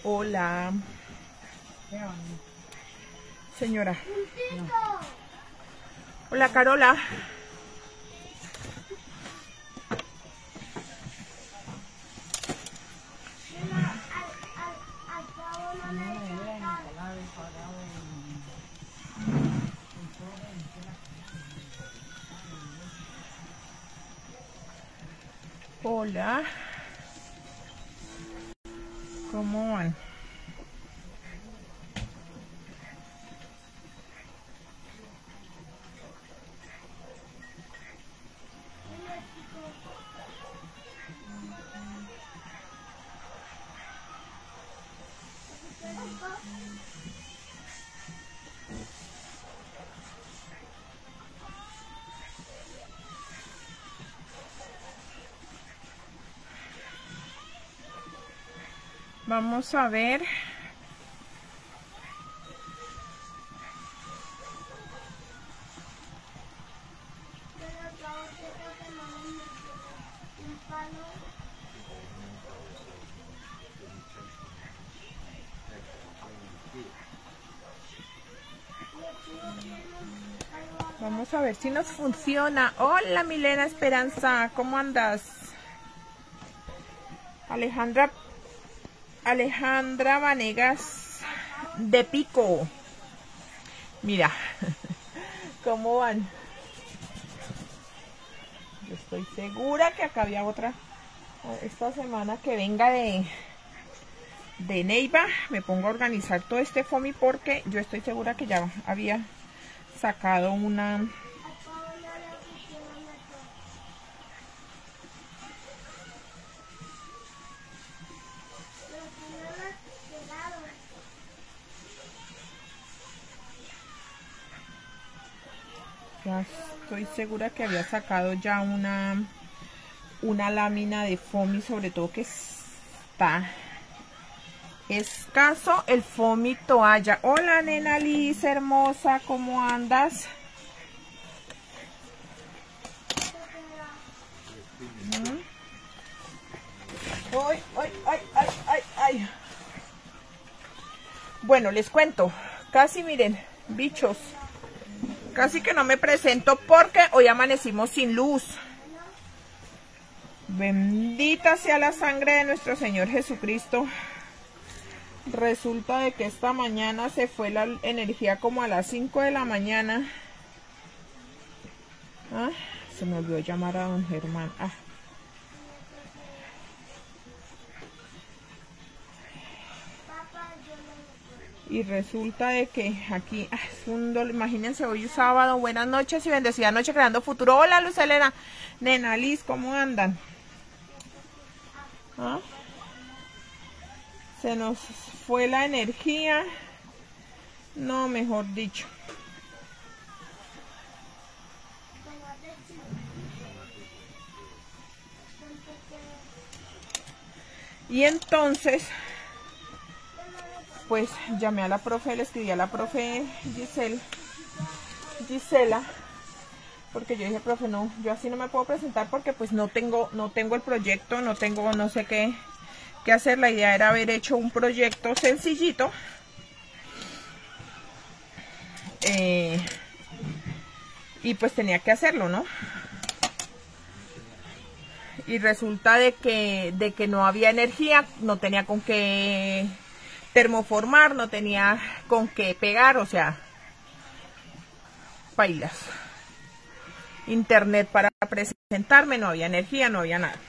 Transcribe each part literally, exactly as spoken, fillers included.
Hola. Señora. No. Hola, Carola. Hola. ¿Cómo van? Vamos a ver. Vamos a ver si nos funciona. Hola, Milena Esperanza, ¿cómo andas? Alejandra Alejandra Vanegas de Pico. Mira, ¿cómo van? Yo estoy segura que acá había otra. Esta semana que venga de, de Neiva, me pongo a organizar todo este foamy porque yo estoy segura que ya había sacado una... Ya estoy segura que había sacado ya una una lámina de foamy, sobre todo que está escaso el foamy toalla. Hola, nena Liz, hermosa, ¿cómo andas? ¿Mm? Ay, ay, ay, ay, ay, ay. Bueno, les cuento, casi miren, bichos. Casi que no me presento porque hoy amanecimos sin luz. Bendita sea la sangre de nuestro Señor Jesucristo. Resulta de que esta mañana se fue la energía como a las cinco de la mañana. Ah, se me olvidó llamar a don Germán. Ah. Y resulta de que aquí ah, es un dolor. Imagínense, hoy es sábado. Buenas noches y bendecida noche creando futuro. Hola, Luz Elena, nena Liz, ¿cómo andan? ¿Ah? Se nos fue la energía. No, mejor dicho. Y entonces... pues llamé a la profe, le escribí a la profe Giselle, Gisela, porque yo dije, profe, no, yo así no me puedo presentar porque pues no tengo, no tengo el proyecto, no tengo, no sé qué, qué hacer. La idea era haber hecho un proyecto sencillito, eh, y pues tenía que hacerlo, ¿no? Y resulta de que, de que no había energía, no tenía con qué termoformar, no tenía con qué pegar, o sea, pailas. Internet para presentarme, no había energía, no había nada.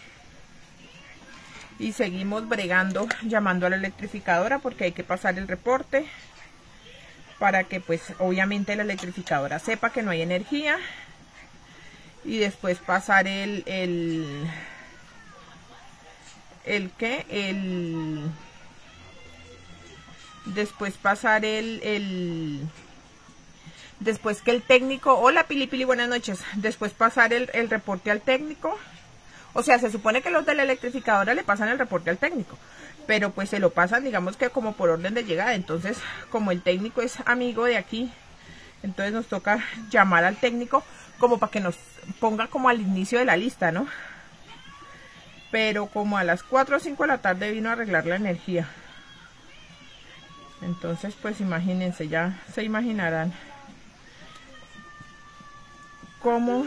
Y seguimos bregando, llamando a la electrificadora porque hay que pasar el reporte para que pues obviamente la electrificadora sepa que no hay energía. Y después pasar el, el, el ¿qué? El... Después pasar el, el... Después que el técnico... Hola, Pili Pili, buenas noches. Después pasar el, el reporte al técnico. O sea, se supone que los de la electrificadora le pasan el reporte al técnico. Pero pues se lo pasan, digamos que como por orden de llegada. Entonces, como el técnico es amigo de aquí, entonces nos toca llamar al técnico como para que nos ponga como al inicio de la lista, ¿no? Pero como a las cuatro o cinco de la tarde vino a arreglar la energía. Entonces, pues imagínense, ya se imaginarán cómo,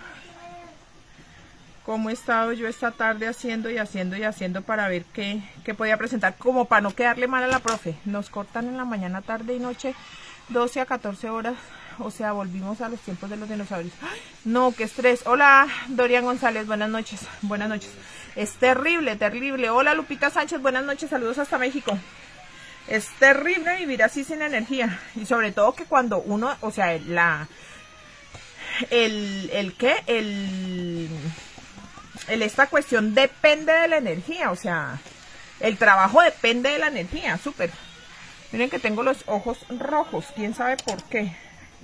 cómo he estado yo esta tarde haciendo y haciendo y haciendo para ver qué, qué podía presentar, como para no quedarle mal a la profe. Nos cortan en la mañana, tarde y noche, doce a catorce horas, o sea, volvimos a los tiempos de los dinosaurios. ¡Ay! No, qué estrés. Hola, Dorian González, buenas noches, buenas noches. Es terrible, terrible. Hola, Lupita Sánchez, buenas noches, saludos hasta México. Es terrible vivir así sin energía, y sobre todo que cuando uno, o sea, la, el, el qué, el, el, esta cuestión depende de la energía, o sea, el trabajo depende de la energía, súper. Miren que tengo los ojos rojos, quién sabe por qué.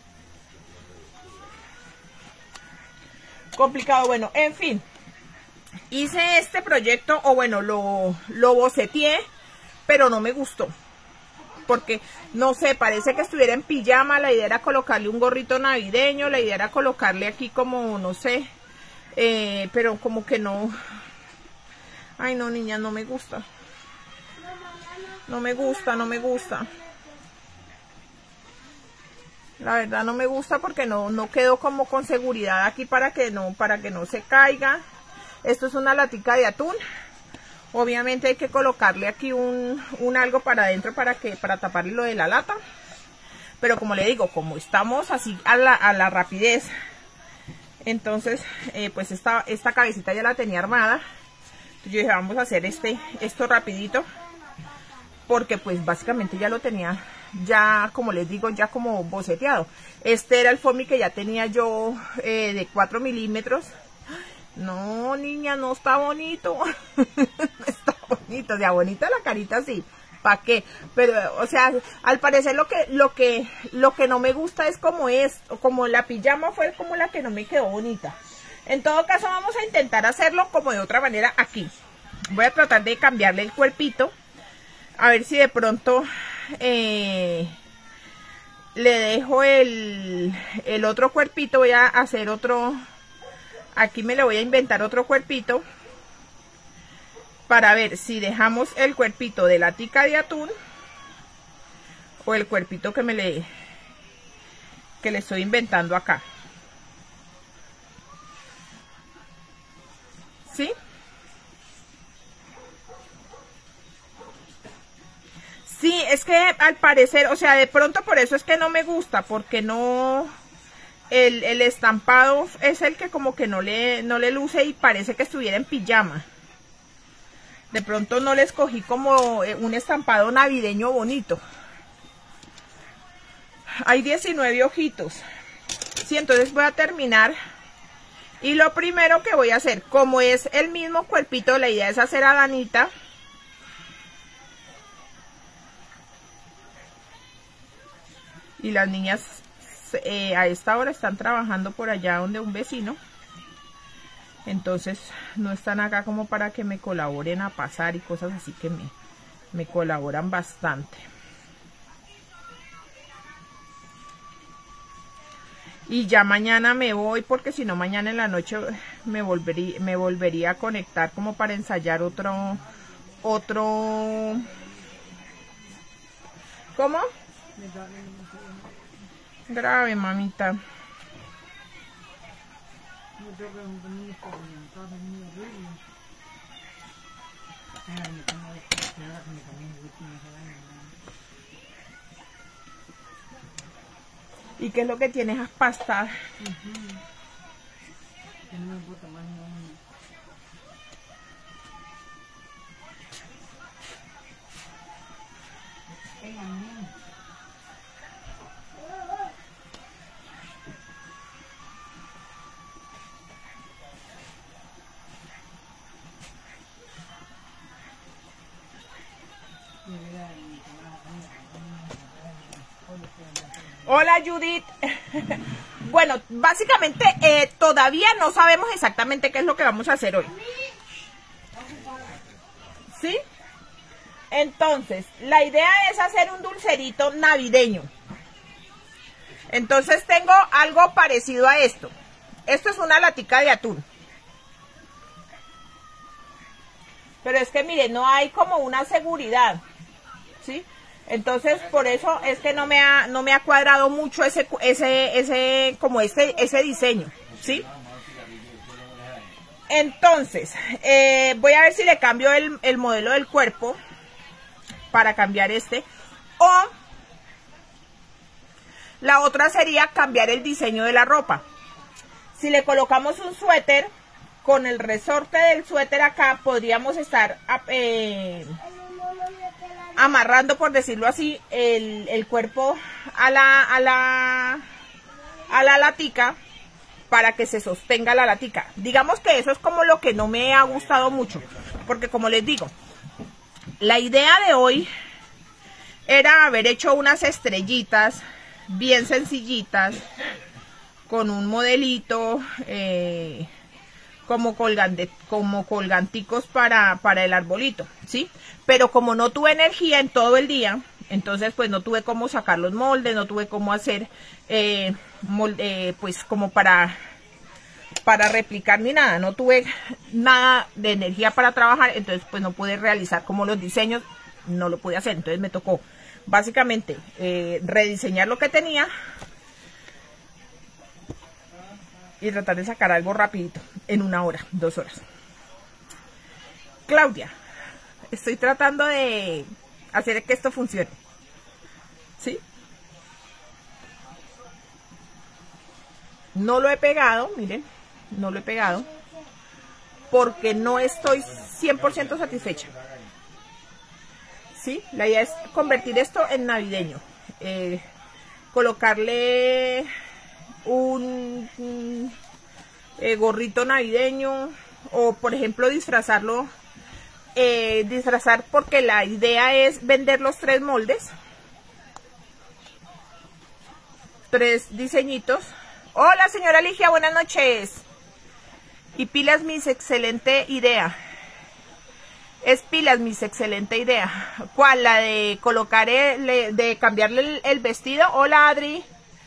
Complicado, bueno, en fin. Hice este proyecto, o bueno, lo, lo boceteé, pero no me gustó. Porque, no sé, parece que estuviera en pijama. La idea era colocarle un gorrito navideño, la idea era colocarle aquí como, no sé, eh, pero como que no. Ay, no, niña, no me gusta. No me gusta, no me gusta. La verdad no me gusta porque no, no quedó como con seguridad aquí para que no, para que no se caiga. Esto es una latica de atún. Obviamente hay que colocarle aquí un, un algo para adentro para que para taparle lo de la lata. Pero como le digo, como estamos así a la, a la rapidez, entonces eh, pues esta, esta cabecita ya la tenía armada. Entonces yo dije, vamos a hacer este, esto rapidito. Porque pues básicamente ya lo tenía, ya como les digo, ya como boceteado. Este era el foamy que ya tenía yo eh, de cuatro milímetros. No, niña, no está bonito. No está bonito, o sea, bonita la carita sí. ¿Para qué? Pero, o sea, al parecer lo que, lo que, lo que no me gusta es como es, como la pijama fue como la que no me quedó bonita. En todo caso vamos a intentar hacerlo como de otra manera aquí. Voy a tratar de cambiarle el cuerpito. A ver si de pronto eh, le dejo el, el otro cuerpito. Voy a hacer otro. Aquí me le voy a inventar otro cuerpito. Para ver si dejamos el cuerpito de la tica de atún. O el cuerpito que me le, que le estoy inventando acá. ¿Sí? Sí, es que al parecer, o sea, de pronto por eso es que no me gusta, porque no, el, el estampado es el que como que no le, no le luce y parece que estuviera en pijama. De pronto no le escogí como un estampado navideño bonito. Hay diecinueve ojitos. Sí, entonces voy a terminar. Y lo primero que voy a hacer, como es el mismo cuerpito, la idea es hacer a Danita. Y las niñas eh, a esta hora están trabajando por allá donde un vecino. Entonces no están acá como para que me colaboren a pasar y cosas así, que me, me colaboran bastante. Y ya mañana me voy, porque si no mañana en la noche me volvería, me volvería a conectar como para ensayar otro, otro, ¿cómo? Grave, mamita. ¿Y qué es lo que tienes? Esas pastas. Hola, Judith. Bueno, básicamente eh, todavía no sabemos exactamente qué es lo que vamos a hacer hoy. ¿Sí? Entonces, la idea es hacer un dulcerito navideño. Entonces tengo algo parecido a esto. Esto es una latica de atún. Pero es que mire, no hay como una seguridad, ¿sí? Entonces, por eso es que no me ha, no me ha cuadrado mucho ese, ese, ese, como este, ese diseño, ¿sí? Entonces, eh, voy a ver si le cambio el, el modelo del cuerpo para cambiar este. O la otra sería cambiar el diseño de la ropa. Si le colocamos un suéter, con el resorte del suéter acá, podríamos estar eh, amarrando, por decirlo así, el, el cuerpo a la, a la, a la latica, para que se sostenga la latica. Digamos que eso es como lo que no me ha gustado mucho, porque como les digo, la idea de hoy era haber hecho unas estrellitas bien sencillitas, con un modelito, eh, como, colgante, como colganticos para, para el arbolito, ¿sí? Pero como no tuve energía en todo el día, entonces pues no tuve cómo sacar los moldes, no tuve cómo hacer, eh, molde, eh, pues como para, para replicar ni nada, no tuve nada de energía para trabajar, entonces pues no pude realizar como los diseños, no lo pude hacer, entonces me tocó básicamente eh, rediseñar lo que tenía y tratar de sacar algo rapidito, en una hora, dos horas. Claudia, estoy tratando de hacer que esto funcione, ¿sí? No lo he pegado, miren, no lo he pegado, porque no estoy cien por ciento satisfecha, ¿sí? La idea es convertir esto en navideño, eh, colocarle un, un eh, gorrito navideño, o por ejemplo disfrazarlo, eh, disfrazar porque la idea es vender los tres moldes, tres diseñitos. Hola señora Ligia, buenas noches. Y pilas mis, excelente idea. Es pilas mis, excelente idea. ¿Cuál? La de colocar, el, de cambiarle el, el vestido. Hola Adri.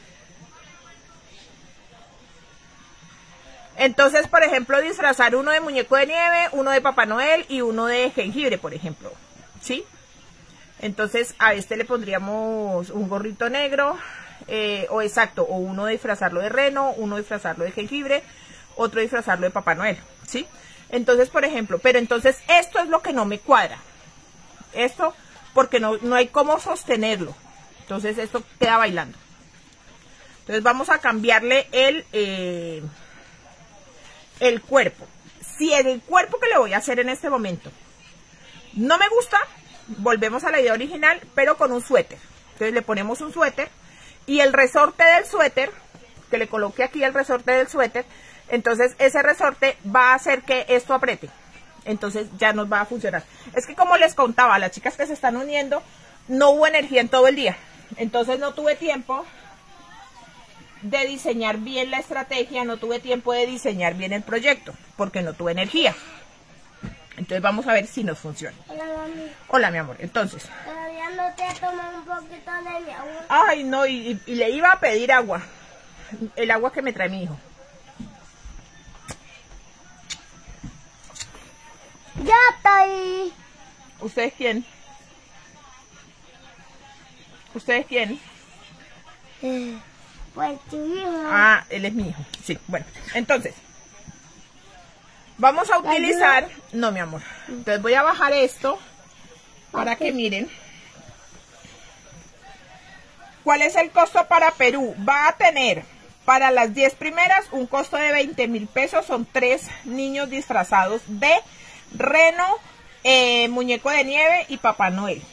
Entonces, por ejemplo, disfrazar uno de muñeco de nieve, uno de Papá Noel y uno de jengibre, por ejemplo, ¿sí? Entonces, a este le pondríamos un gorrito negro, eh, o exacto, o uno disfrazarlo de reno, uno disfrazarlo de jengibre, otro disfrazarlo de Papá Noel, ¿sí? Entonces, por ejemplo, pero entonces esto es lo que no me cuadra. Esto, porque no, no hay cómo sostenerlo. Entonces, esto queda bailando. Entonces, vamos a cambiarle el... Eh, el cuerpo. Si el cuerpo que le voy a hacer en este momento no me gusta, volvemos a la idea original, pero con un suéter. Entonces le ponemos un suéter y el resorte del suéter, que le coloque aquí el resorte del suéter, entonces ese resorte va a hacer que esto apriete. Entonces ya nos va a funcionar. Es que como les contaba, a las chicas que se están uniendo, no hubo energía en todo el día. Entonces no tuve tiempo de diseñar bien la estrategia, no tuve tiempo de diseñar bien el proyecto, porque no tuve energía. Entonces vamos a ver si nos funciona. Hola, mami. Hola, mi amor. Entonces. Todavía no te has tomado un poquito de mi agua. Ay, no, y, y le iba a pedir agua. El agua que me trae mi hijo. Ya estoy. ¿Usted es quién? ¿Usted es quién? Eh, pues tu hijo. Ah, él es mi hijo. Sí, bueno. Entonces, vamos a utilizar... No, mi amor. Entonces voy a bajar esto para que miren. ¿Cuál es el costo para Perú? Va a tener para las diez primeras un costo de veinte mil pesos. Son tres niños disfrazados de reno, eh, muñeco de nieve y Papá Noel.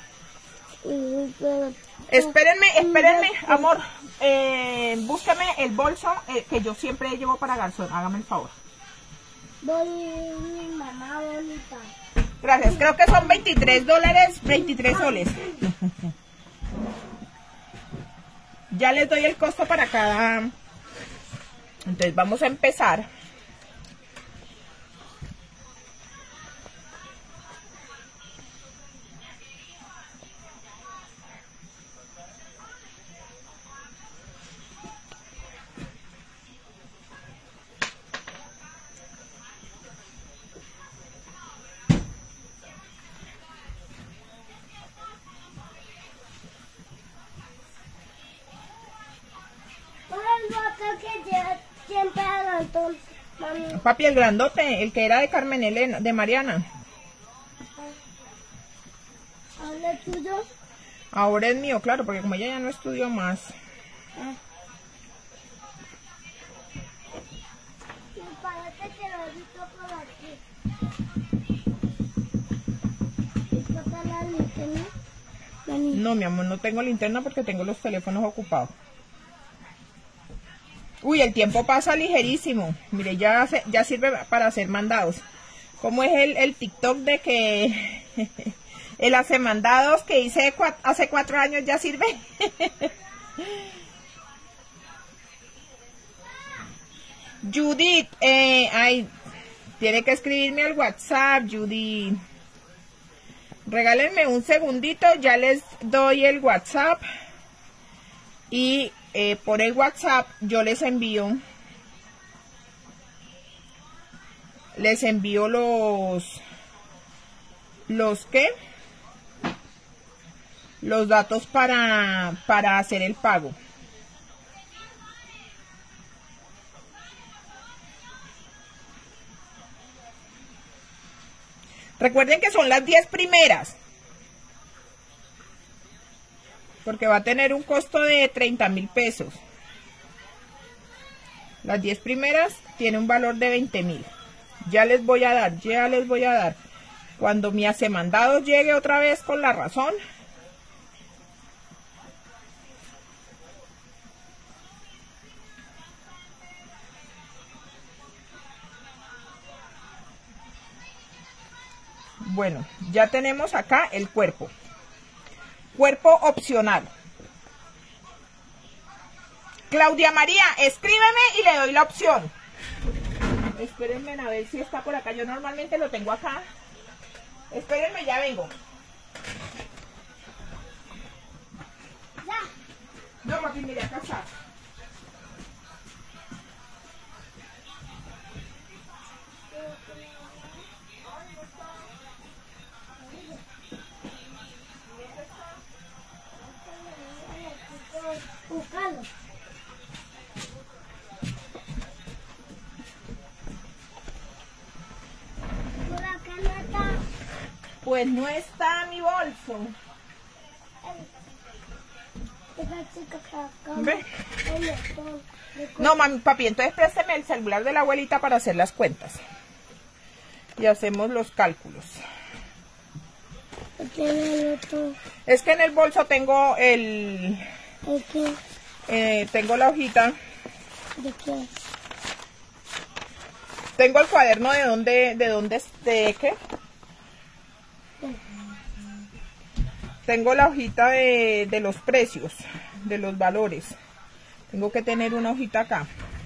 Espérenme, espérenme, amor. Eh, búscame el bolso eh, que yo siempre llevo para Garzón. Hágame el favor. Voy, mi mamá bonita. Gracias. Creo que son veintitrés dólares, veintitrés soles. Ya les doy el costo para cada. Entonces vamos a empezar. chiquito, mami. Papi, el grandote, el que era de Carmen Elena, de Mariana. ¿Ahora es tuyo? Ahora es mío, claro, porque como ella ya no estudió más. Ah. Me parece que lo he visto por aquí. ¿Está la linterna? Mami. No, mi amor, no tengo linterna porque tengo los teléfonos ocupados. Uy, el tiempo pasa ligerísimo. Mire, ya, se, ya sirve para hacer mandados. ¿Cómo es el, el TikTok de que el hace mandados que hice cua, hace cuatro años ya sirve? Judith, eh, ay, tiene que escribirme al WhatsApp, Judith. Regálenme un segundito, ya les doy el WhatsApp. Y eh, por el WhatsApp yo les envío, les envío los, los ¿qué? Los datos para, para hacer el pago. Recuerden que son las diez primeras. Porque va a tener un costo de treinta mil pesos. Las diez primeras tiene un valor de veinte mil. Ya les voy a dar, ya les voy a dar. Cuando mi hacemandado llegue otra vez con la razón. Bueno, ya tenemos acá el cuerpo. Cuerpo opcional. Claudia María, escríbeme y le doy la opción. Espérenme a ver si está por acá. Yo normalmente lo tengo acá. Espérenme, ya vengo. Ya. No, papi, mire, acá está. Buscalo. Por acá no está. Pues no está mi bolso. Esa chica que acá. ¿Ve? El botón de No, mami, papi, entonces présteme el celular de la abuelita para hacer las cuentas. Y hacemos los cálculos. Tiene el otro. Es que en el bolso tengo el... ¿De qué? Eh, tengo la hojita. ¿De qué? Tengo el cuaderno de dónde, de dónde, de qué. Tengo la hojita de, de los precios, de los valores. Tengo que tener una hojita acá.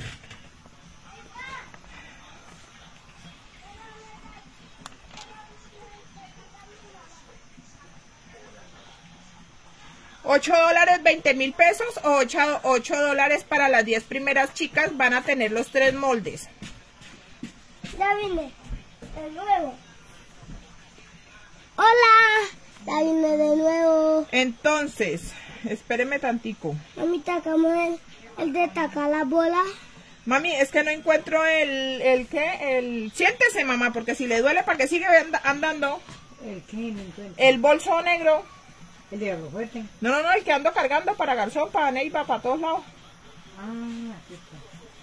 ocho dólares, veinte mil pesos o ocho dólares para las diez primeras chicas van a tener los tres moldes. Ya vine. De nuevo. Hola. Ya vine de nuevo. Entonces, espéreme tantico. Mami, tacamos el, el de tacar la bola. Mami, es que no encuentro el, el ¿qué? El... Siéntese, mamá, porque si le duele, ¿para qué sigue and andando? ¿El qué? No encuentro. El bolso negro. ¿El de Garro Fuerte? No, no, no, el que ando cargando para Garzón, para Neiva, para todos lados. Ah, aquí está.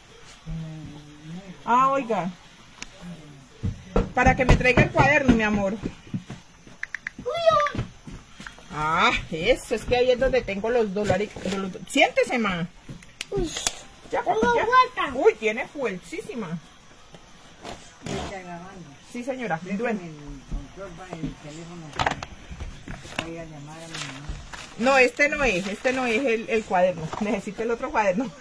Ah, oiga. Para que me traiga el cuaderno, mi amor. Ah, eso, es que ahí es donde tengo los dólares. Los... Siéntese, ma. Uy, Ya, tengo ya. vuelta. Uy, tiene fuertísima. Ya está grabando. Sí, señora. Déjame Duele. el control para el teléfono para que vaya a llamar a mi mamá. No, este no es, este no es el, el cuaderno. Necesito el otro cuaderno.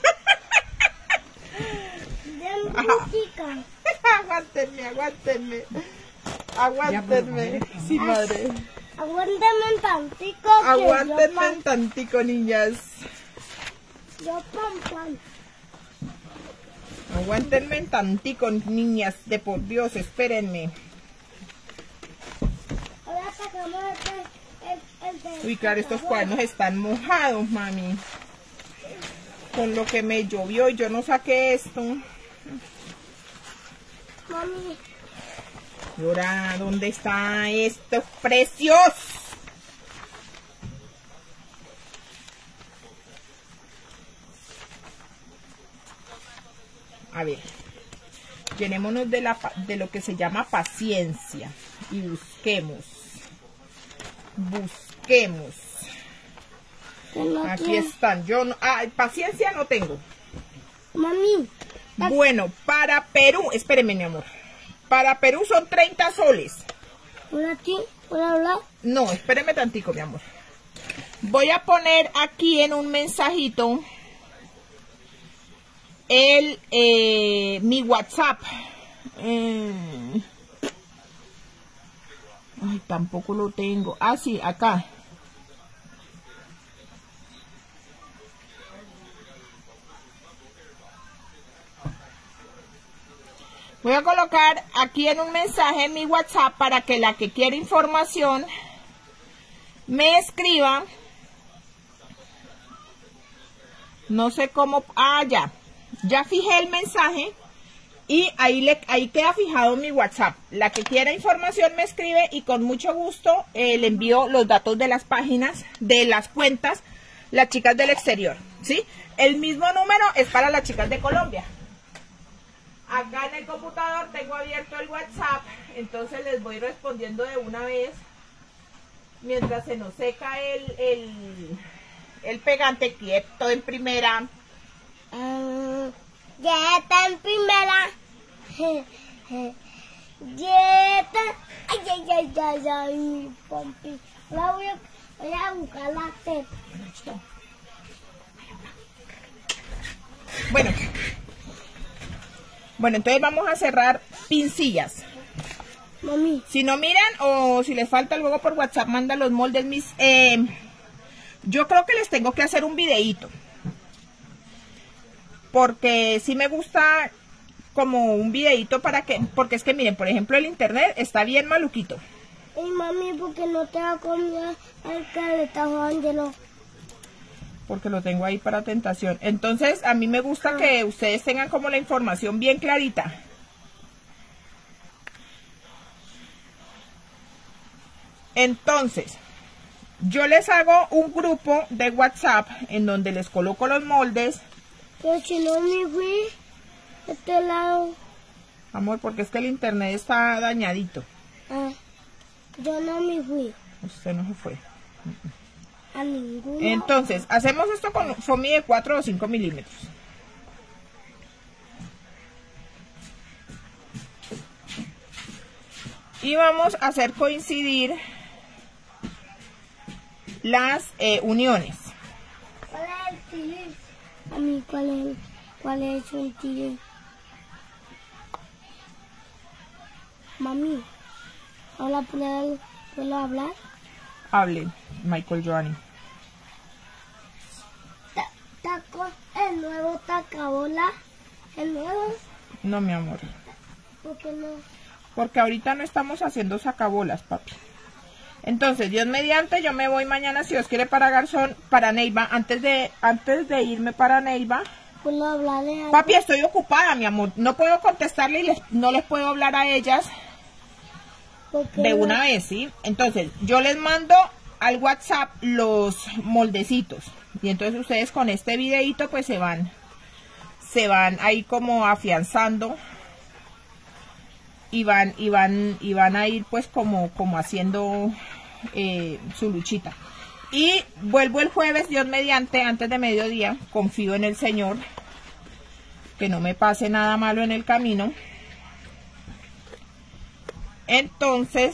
De Ajá. chica. Aguántenme, aguántenme. Aguántenme. Sí, madre. Aguántame un tantico. que Aguántenme yo un tantico, niñas. pan- Yo pan pan. Aguántenme un tantico, niñas. De por Dios, espérenme. Ahora sacamos el, el, el de... Uy, claro, estos cuadernos están mojados, mami. Con lo que me llovió y yo no saqué esto. Mami. ¿Y ahora dónde está estos precios? A ver, llenémonos de, la, de lo que se llama paciencia y busquemos. Busquemos. Aquí están. Yo no, ah, paciencia no tengo. Mami. Bueno, para Perú, espéreme mi amor. Para Perú son treinta soles. ¿Hola aquí? ¿Hola hablar? No, espéreme tantico, mi amor. Voy a poner aquí en un mensajito el eh, mi WhatsApp. Mm. Ay, tampoco lo tengo. Ah, sí, acá. Voy a colocar aquí en un mensaje mi WhatsApp para que la que quiera información me escriba. No sé cómo. Ah, ya. Ya fijé el mensaje y ahí, le, ahí queda fijado mi WhatsApp. La que quiera información me escribe y con mucho gusto eh, le envío los datos de las páginas, de las cuentas, las chicas del exterior. ¿Sí? El mismo número es para las chicas de Colombia. Acá en el computador tengo abierto el WhatsApp, entonces les voy respondiendo de una vez mientras se nos seca el, el, el pegante quieto en primera. Uh, ya está en primera. Ya está. Ay, ay, ay, ay, ay, pompi. La voy a, voy a buscar la teta. Bueno. Bueno, entonces vamos a cerrar pincillas. Mami. Si no miran o si les falta luego por WhatsApp, manda los moldes mis... Eh, yo creo que les tengo que hacer un videíto. Porque sí me gusta como un videíto para que... Porque es que miren, por ejemplo, el internet está bien maluquito. Y mami, ¿por qué no te da comida el caletazo, Ángelo? Porque lo tengo ahí para tentación. Entonces, a mí me gusta que ustedes tengan como la información bien clarita. Entonces, yo les hago un grupo de WhatsApp en donde les coloco los moldes. Pero si no me fui de este lado. Amor, porque es que el internet está dañadito. Ah, yo no me fui. Usted no se fue. A ninguno. Entonces, hacemos esto con foamy de cuatro o cinco milímetros. Y vamos a hacer coincidir las eh, uniones. ¿Cuál es el tigre? A mí, ¿cuál es, cuál es el tigre? Mami, ¿habla, ¿puedo, ¿puedo hablar? Hable, Michael Johnny. Taco, el nuevo tacabola, el nuevo. No, mi amor. ¿Por qué no? Porque ahorita no estamos haciendo sacabolas, papi. Entonces, Dios mediante, yo me voy mañana, si Dios quiere, para Garzón, para Neiva. Antes de, antes de irme para Neiva. ¿Puedo hablarle a... Papi, estoy ocupada, mi amor. No puedo contestarle y les, no les puedo hablar a ellas de una no? vez, ¿sí? Entonces, yo les mando al WhatsApp los moldecitos. Y entonces ustedes con este videito pues se van, se van ahí como afianzando. Y van, y van, y van a ir pues como, como haciendo eh, su luchita. Y vuelvo el jueves, Dios mediante, antes de mediodía. Confío en el Señor, que no me pase nada malo en el camino. Entonces,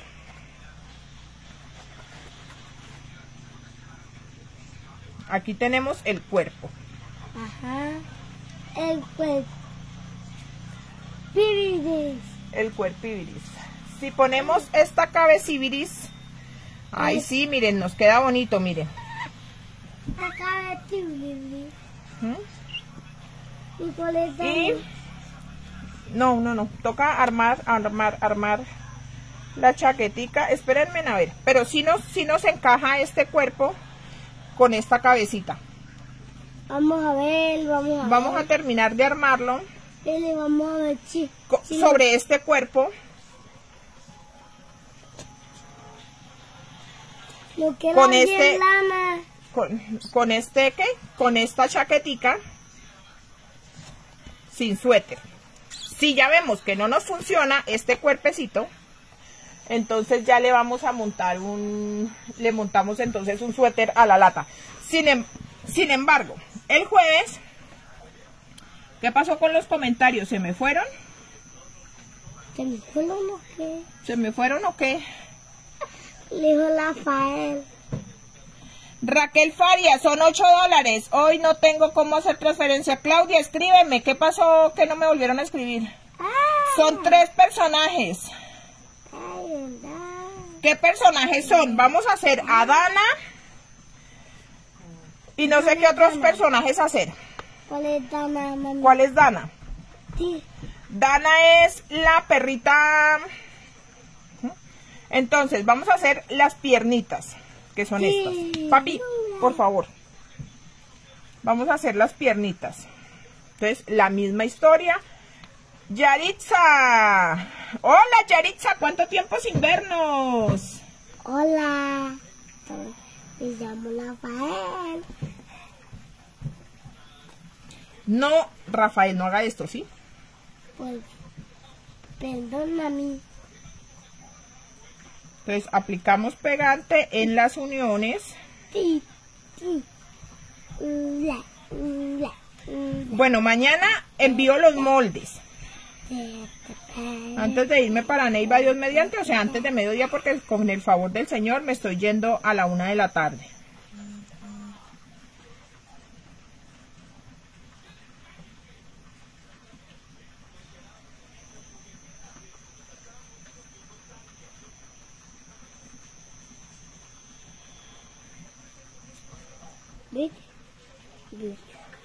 aquí tenemos el cuerpo. Ajá. El cuerpo. Piridis. El cuerpibiris. Si ponemos esta cabecibiris, ay sí, miren, nos queda bonito, miren. La cabecibiris. ¿Mm? ¿Y cuál es la... Y no, no, no, toca armar, armar, armar la chaquetica. Espérenme a ver, pero si nos, si nos encaja este cuerpo con esta cabecita. Vamos a ver, vamos a Vamos ver. a terminar de armarlo. Y le vamos a ver si, co- si sobre este cuerpo, lo que con la este- lana. con, con este, ¿qué? Con esta chaquetica, sin suéter. Si ya vemos que no nos funciona este cuerpecito, entonces ya le vamos a montar un, le montamos entonces un suéter a la lata. Sin, em- sin embargo, el jueves, ¿qué pasó con los comentarios? ¿Se me fueron? ¿Se me fue lo no que? ¿Se me fueron o qué? Le dijo Rafael. Raquel Faria, son ocho dólares. Hoy no tengo cómo hacer transferencia. Claudia, escríbeme. ¿Qué pasó que no me volvieron a escribir? Ah, Son tres personajes. ay, verdad. ¿Qué personajes son? Vamos a hacer a Dana. Y no sé qué otros personajes hacer. ¿Cuál es Dana, mami? ¿Cuál es Dana? Sí. Dana es la perrita. Entonces, vamos a hacer las piernitas, que son Sí. estas. Papi, por favor. Vamos a hacer las piernitas. Entonces, la misma historia. Yaritza. Hola, Yaritza. ¿Cuánto tiempo sin vernos? Hola. Me llamo Rafael. No, Rafael, no haga esto, ¿sí? Pues, perdón, mami. Entonces, aplicamos pegante en las uniones. Sí, sí. Mm, la, mm, la, mm, la. Bueno, mañana envío los moldes. Eh, eh, Antes de irme para Neiva, Dios mediante, o sea, antes de mediodía, porque con el favor del Señor me estoy yendo a la una de la tarde. ¿Viste? ¿Viste?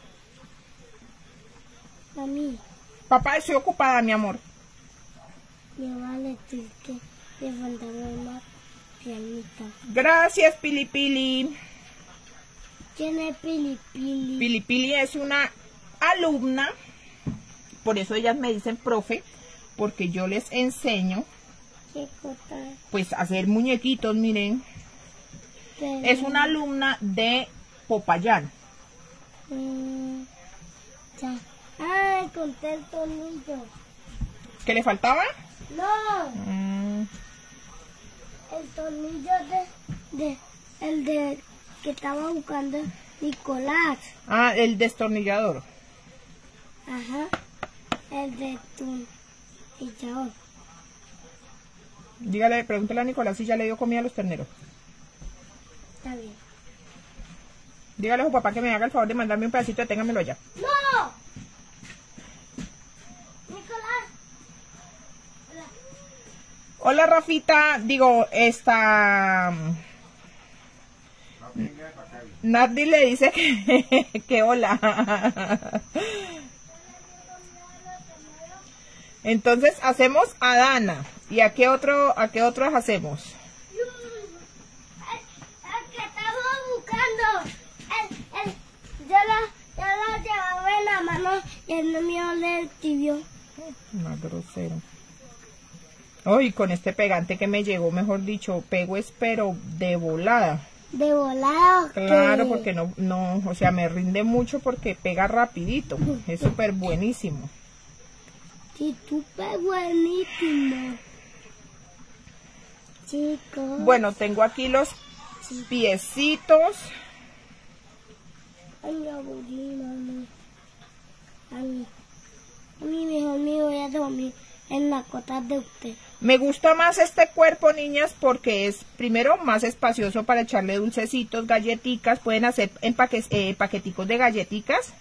Mami, Papá, estoy ocupada, mi amor. me va a decir que le faltaba una pianita. Gracias, Pili Pili. ¿Quién es Pili Pili? Pili Pili es una alumna, por eso ellas me dicen profe, porque yo les enseño, ¿Qué cosa? pues, a hacer muñequitos, miren. Pero- Es una alumna de Popayán. Mm, ya. Ay, conté el tornillo. ¿Qué le faltaba? No, Mm, el tornillo de, de, el de que estaba buscando Nicolás. ah, el destornillador. Ajá, el de tu y chao. Dígale, pregúntale a Nicolás si ya le dio comida a los terneros. Está bien. Dígale a su papá que me haga el favor de mandarme un pedacito de téngamelo allá. ¡No! Nicolás. Hola, Rafita. Digo, esta... Nardi le dice que, que hola. Entonces hacemos a Dana. ¿Y a qué otro, a qué otros hacemos? El que estaba buscando, el, el, yo lo, yo lo llevaba en la mano y el mío le escribió. Más grosero. Uy, con este pegante que me llegó, mejor dicho, pego es pero de volada. De volado. Claro, que- porque no, no, o sea, me rinde mucho porque pega rapidito. Es súper buenísimo. Sí, súper buenísimo. Chicos. Bueno, tengo aquí los piecitos. Ay, me aburrí, mami. A mí, a mí mejor me voy a dormir en la cota de usted. Me gusta más este cuerpo, niñas, porque es, primero, más espacioso para echarle dulcecitos, galletitas. Pueden hacer empaques, eh, paqueticos de galletitas.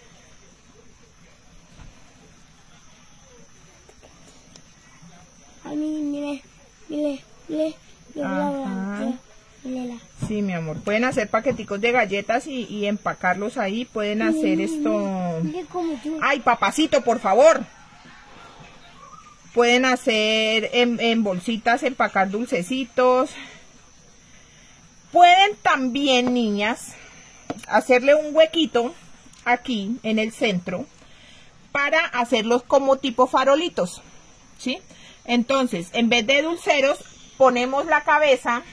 A mí, mire, mire, mire, yo la voy Ajá. a mírela. Sí, mi amor. Pueden hacer paqueticos de galletas y, y empacarlos ahí. Pueden hacer Mire, esto... Mire cómo tú. Ay, papacito, por favor. Pueden hacer en, en bolsitas, empacar dulcecitos. Pueden también, niñas, hacerle un huequito aquí en el centro para hacerlos como tipo farolitos, ¿sí? Entonces, en vez de dulceros, ponemos la cabeza,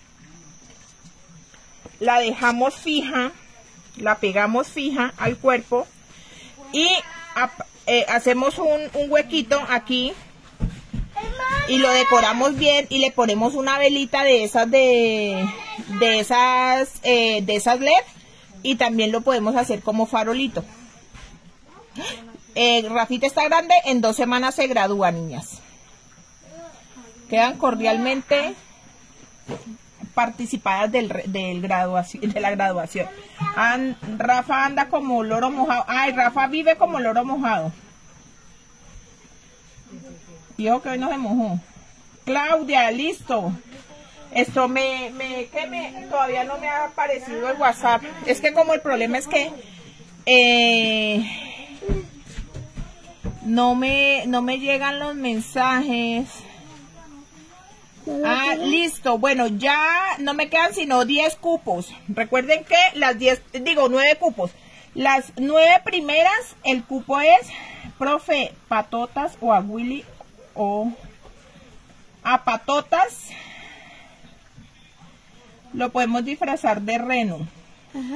la dejamos fija, la pegamos fija al cuerpo y eh, hacemos un, un huequito aquí y lo decoramos bien y le ponemos una velita de esas de, de esas eh, de esas L E D y también lo podemos hacer como farolito. Eh, Rafita está grande, en dos semanas se gradúa, niñas. Quedan cordialmente participadas del, del graduación, de la graduación. And, Rafa anda como loro mojado. Ay, Rafa vive como loro mojado. Dijo que hoy no se mojó. Claudia, listo. Esto me, me, que me, todavía no me ha aparecido el WhatsApp. Es que como el problema es que eh, no me, no me llegan los mensajes. Ah, listo. Bueno, ya no me quedan sino diez cupos. Recuerden que las diez, digo nueve cupos. Las nueve primeras, el cupo es profe Patotas o a Willy o a Patotas. Lo podemos disfrazar de reno. Ajá.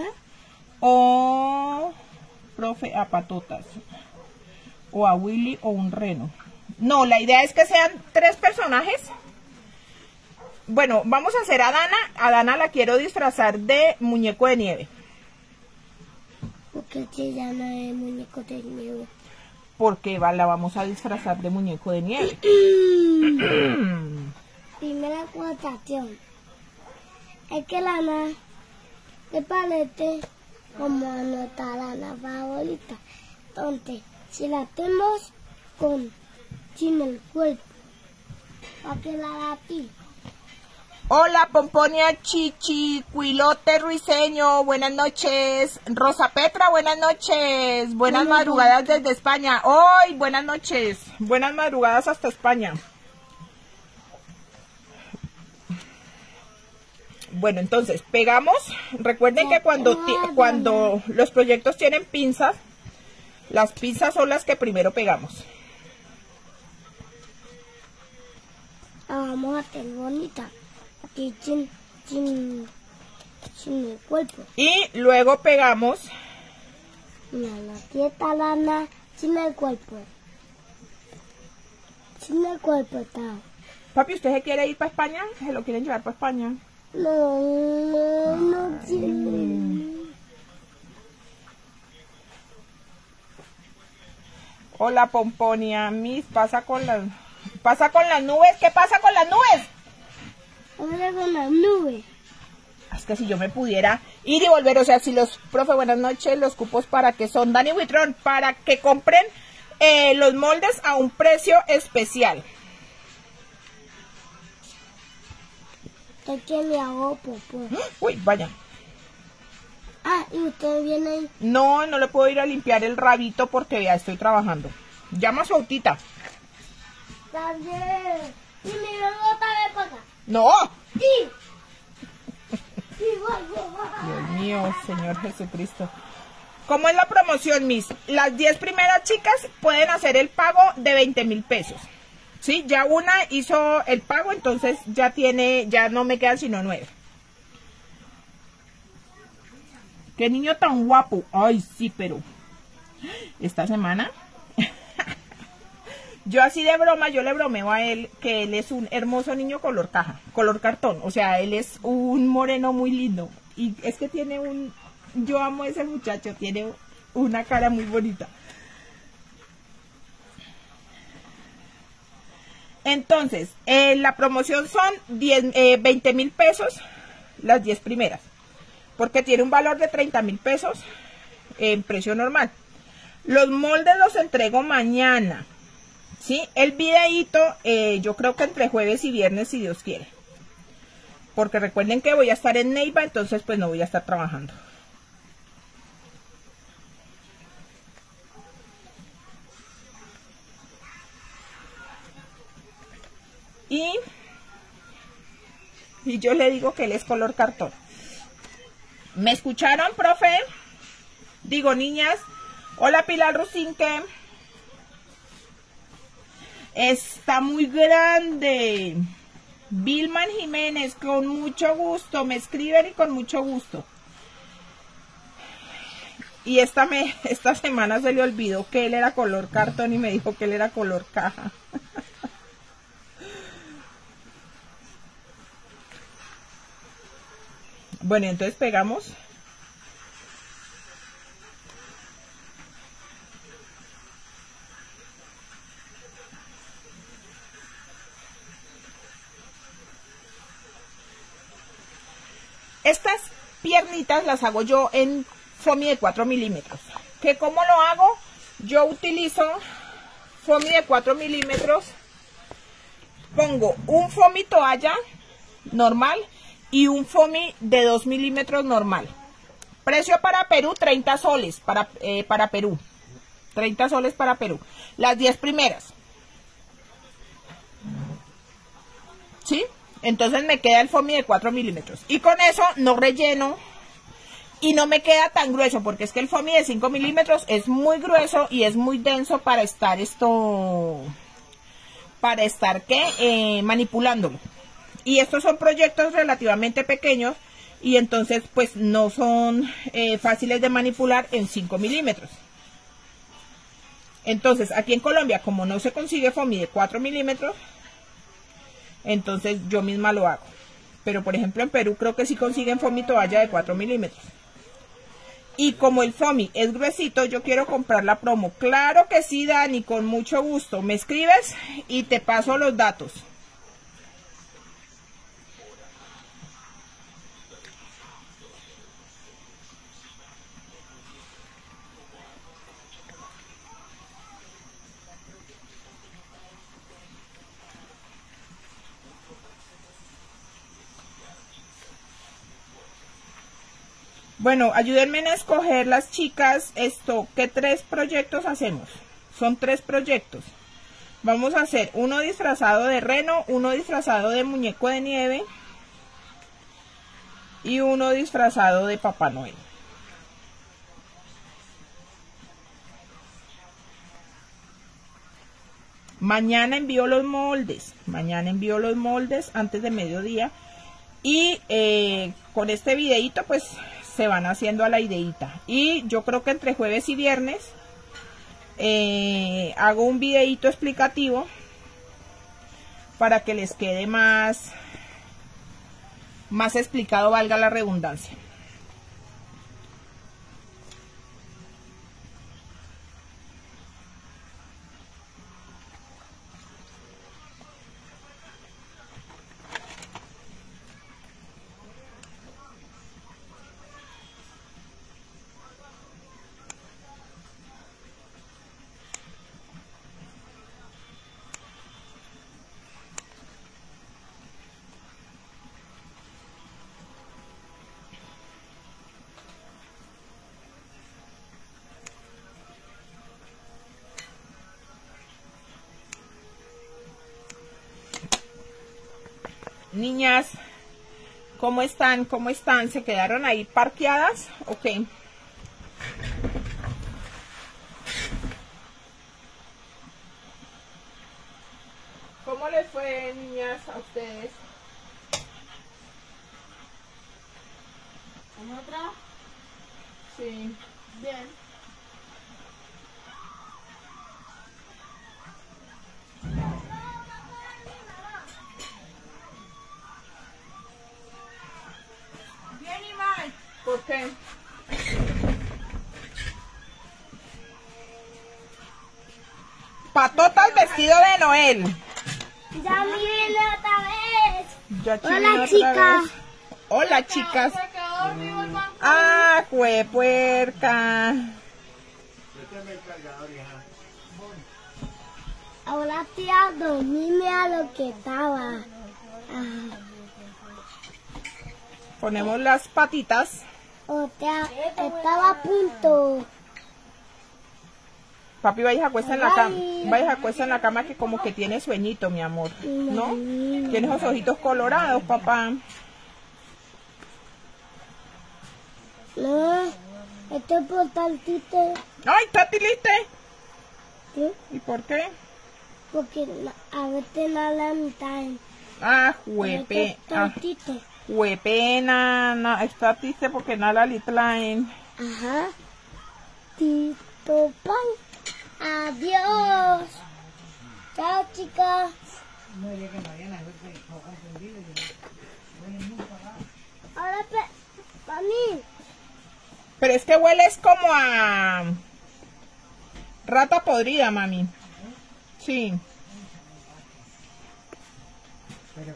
O profe a Patotas o a Willy o un reno. No, la idea es que sean tres personajes. Bueno, vamos a hacer a Dana. A Dana la quiero disfrazar de muñeco de nieve. ¿Por qué se llama de muñeco de nieve? Porque la vamos a disfrazar de muñeco de nieve. Primera acotación. Es que la Lana de palete como nuestra lana favorita. Entonces, si la hacemos con sin el cuerpo, para que la da a ti. Hola, Pomponia Chichi, Cuilote Ruiseño, buenas noches. Rosa Petra, buenas noches. Buenas Hola, madrugadas no. desde España. Hoy, buenas noches. Buenas madrugadas hasta España. Bueno, entonces, pegamos. Recuerden que cuando, cuando los proyectos tienen pinzas, las pinzas son las que primero pegamos. Vamos a hacer bonita. Aquí sin, sin, sin el cuerpo. Y luego pegamos. Mira, la quieta lana sin el cuerpo. Sin el cuerpo está. Papi, ¿usted se quiere ir para España? ¿Se lo quieren llevar para España? No, no, no quiero. Mm. Hola, Pomponia. Miss, pasa con las... Pasa con las nubes. ¿Qué pasa con las nubes? Ahora con las nubes. Es que si yo me pudiera ir y volver, o sea, si los, profe, buenas noches, los cupos para que son, Dani Huitrón, para que compren eh, los moldes a un precio especial. Es que me hago popó. Uy, vaya. Ah, ¿y usted viene ahí? No, no le puedo ir a limpiar el rabito porque ya estoy trabajando. Llama a su autita. También. Y me vengo otra vez para acá. ¡No! Sí. Dios mío, Señor Jesucristo. ¿Cómo es la promoción, Miss? Las diez primeras chicas pueden hacer el pago de veinte mil pesos. Sí, ya una hizo el pago, entonces ya tiene, ya no me quedan sino nueve. ¡Qué niño tan guapo! Ay, sí, pero esta semana... Yo así de broma, yo le bromeo a él que él es un hermoso niño color caja, color cartón. O sea, él es un moreno muy lindo. Y es que tiene un... Yo amo a ese muchacho, tiene una cara muy bonita. Entonces, eh, la promoción son eh, veinte mil pesos, las diez primeras. Porque tiene un valor de treinta mil pesos en precio normal. Los moldes los entrego mañana. ¿Sí? El videíto eh, yo creo que entre jueves y viernes si Dios quiere. Porque recuerden que voy a estar en Neiva, entonces pues no voy a estar trabajando. Y, y yo le digo que él es color cartón. ¿Me escucharon, profe? Digo, niñas. Hola, Pilar Rusinque. Está muy grande. Vilman Jiménez, con mucho gusto. Me escriben y con mucho gusto. Y esta, me, esta semana se le olvidó que él era color cartón y me dijo que él era color caja. Bueno, entonces pegamos. Estas piernitas las hago yo en foamy de cuatro milímetros. ¿Que cómo lo hago? Yo utilizo foamy de cuatro milímetros. Pongo un foamy toalla normal y un foamy de dos milímetros normal. Precio para Perú, treinta soles para, eh, para Perú. treinta soles para Perú. Las diez primeras. ¿Sí? Entonces me queda el foamy de cuatro milímetros. Y con eso no relleno y no me queda tan grueso, porque es que el foamy de cinco milímetros es muy grueso y es muy denso para estar esto, para estar ¿qué? Eh, manipulándolo. Y estos son proyectos relativamente pequeños y entonces pues no son eh, fáciles de manipular en cinco milímetros. Entonces aquí en Colombia, como no se consigue foamy de cuatro milímetros, entonces yo misma lo hago. Pero por ejemplo en Perú creo que sí consiguen foamy toalla de cuatro milímetros. Y como el foamy es gruesito, yo quiero comprar la promo. Claro que sí, Dani, con mucho gusto. Me escribes y te paso los datos. Bueno, ayúdenme a escoger las chicas esto, ¿qué tres proyectos hacemos? Son tres proyectos. Vamos a hacer uno disfrazado de reno, uno disfrazado de muñeco de nieve y uno disfrazado de Papá Noel. Mañana envío los moldes, mañana envío los moldes antes de mediodía y eh, con este videito pues se van haciendo a la ideita. Y yo creo que entre jueves y viernes eh, hago un videito explicativo para que les quede más, más explicado, valga la redundancia. Niñas, ¿cómo están? ¿Cómo están? ¿Se quedaron ahí parqueadas? Ok. ¿Cómo les fue, niñas, a ustedes? ¿En otra? Sí. Bien. ¿Por qué? Patotas vestido de Noel. Ya me viene otra vez. Ya Hola, chicas. Hola, chicas. Ah, juepuerca. Ahora tía, dormíme a lo que estaba. Ah. Ponemos las patitas. O sea, estaba a punto. Papi, vaya a acuestar en la cama. Vaya a acuestar en la cama que como que tiene sueñito, mi amor. ¿No? Tiene esos ojitos colorados, papá. No, esto es por tantito. ¡Ay, Tati, liste! ¿Sí? ¿Y por qué? Porque la- a veces no la mitad. Ah, huepe. Ah, Tontito. huepena. No, está triste porque no la litlaen. Ajá. Tito Pan. Adiós. Chao, chicas. No, ya que Mariana fue fue confundido. Ahora, pe- mami. Pero es que huele es como a rata podrida, mami. Sí. ¿Pero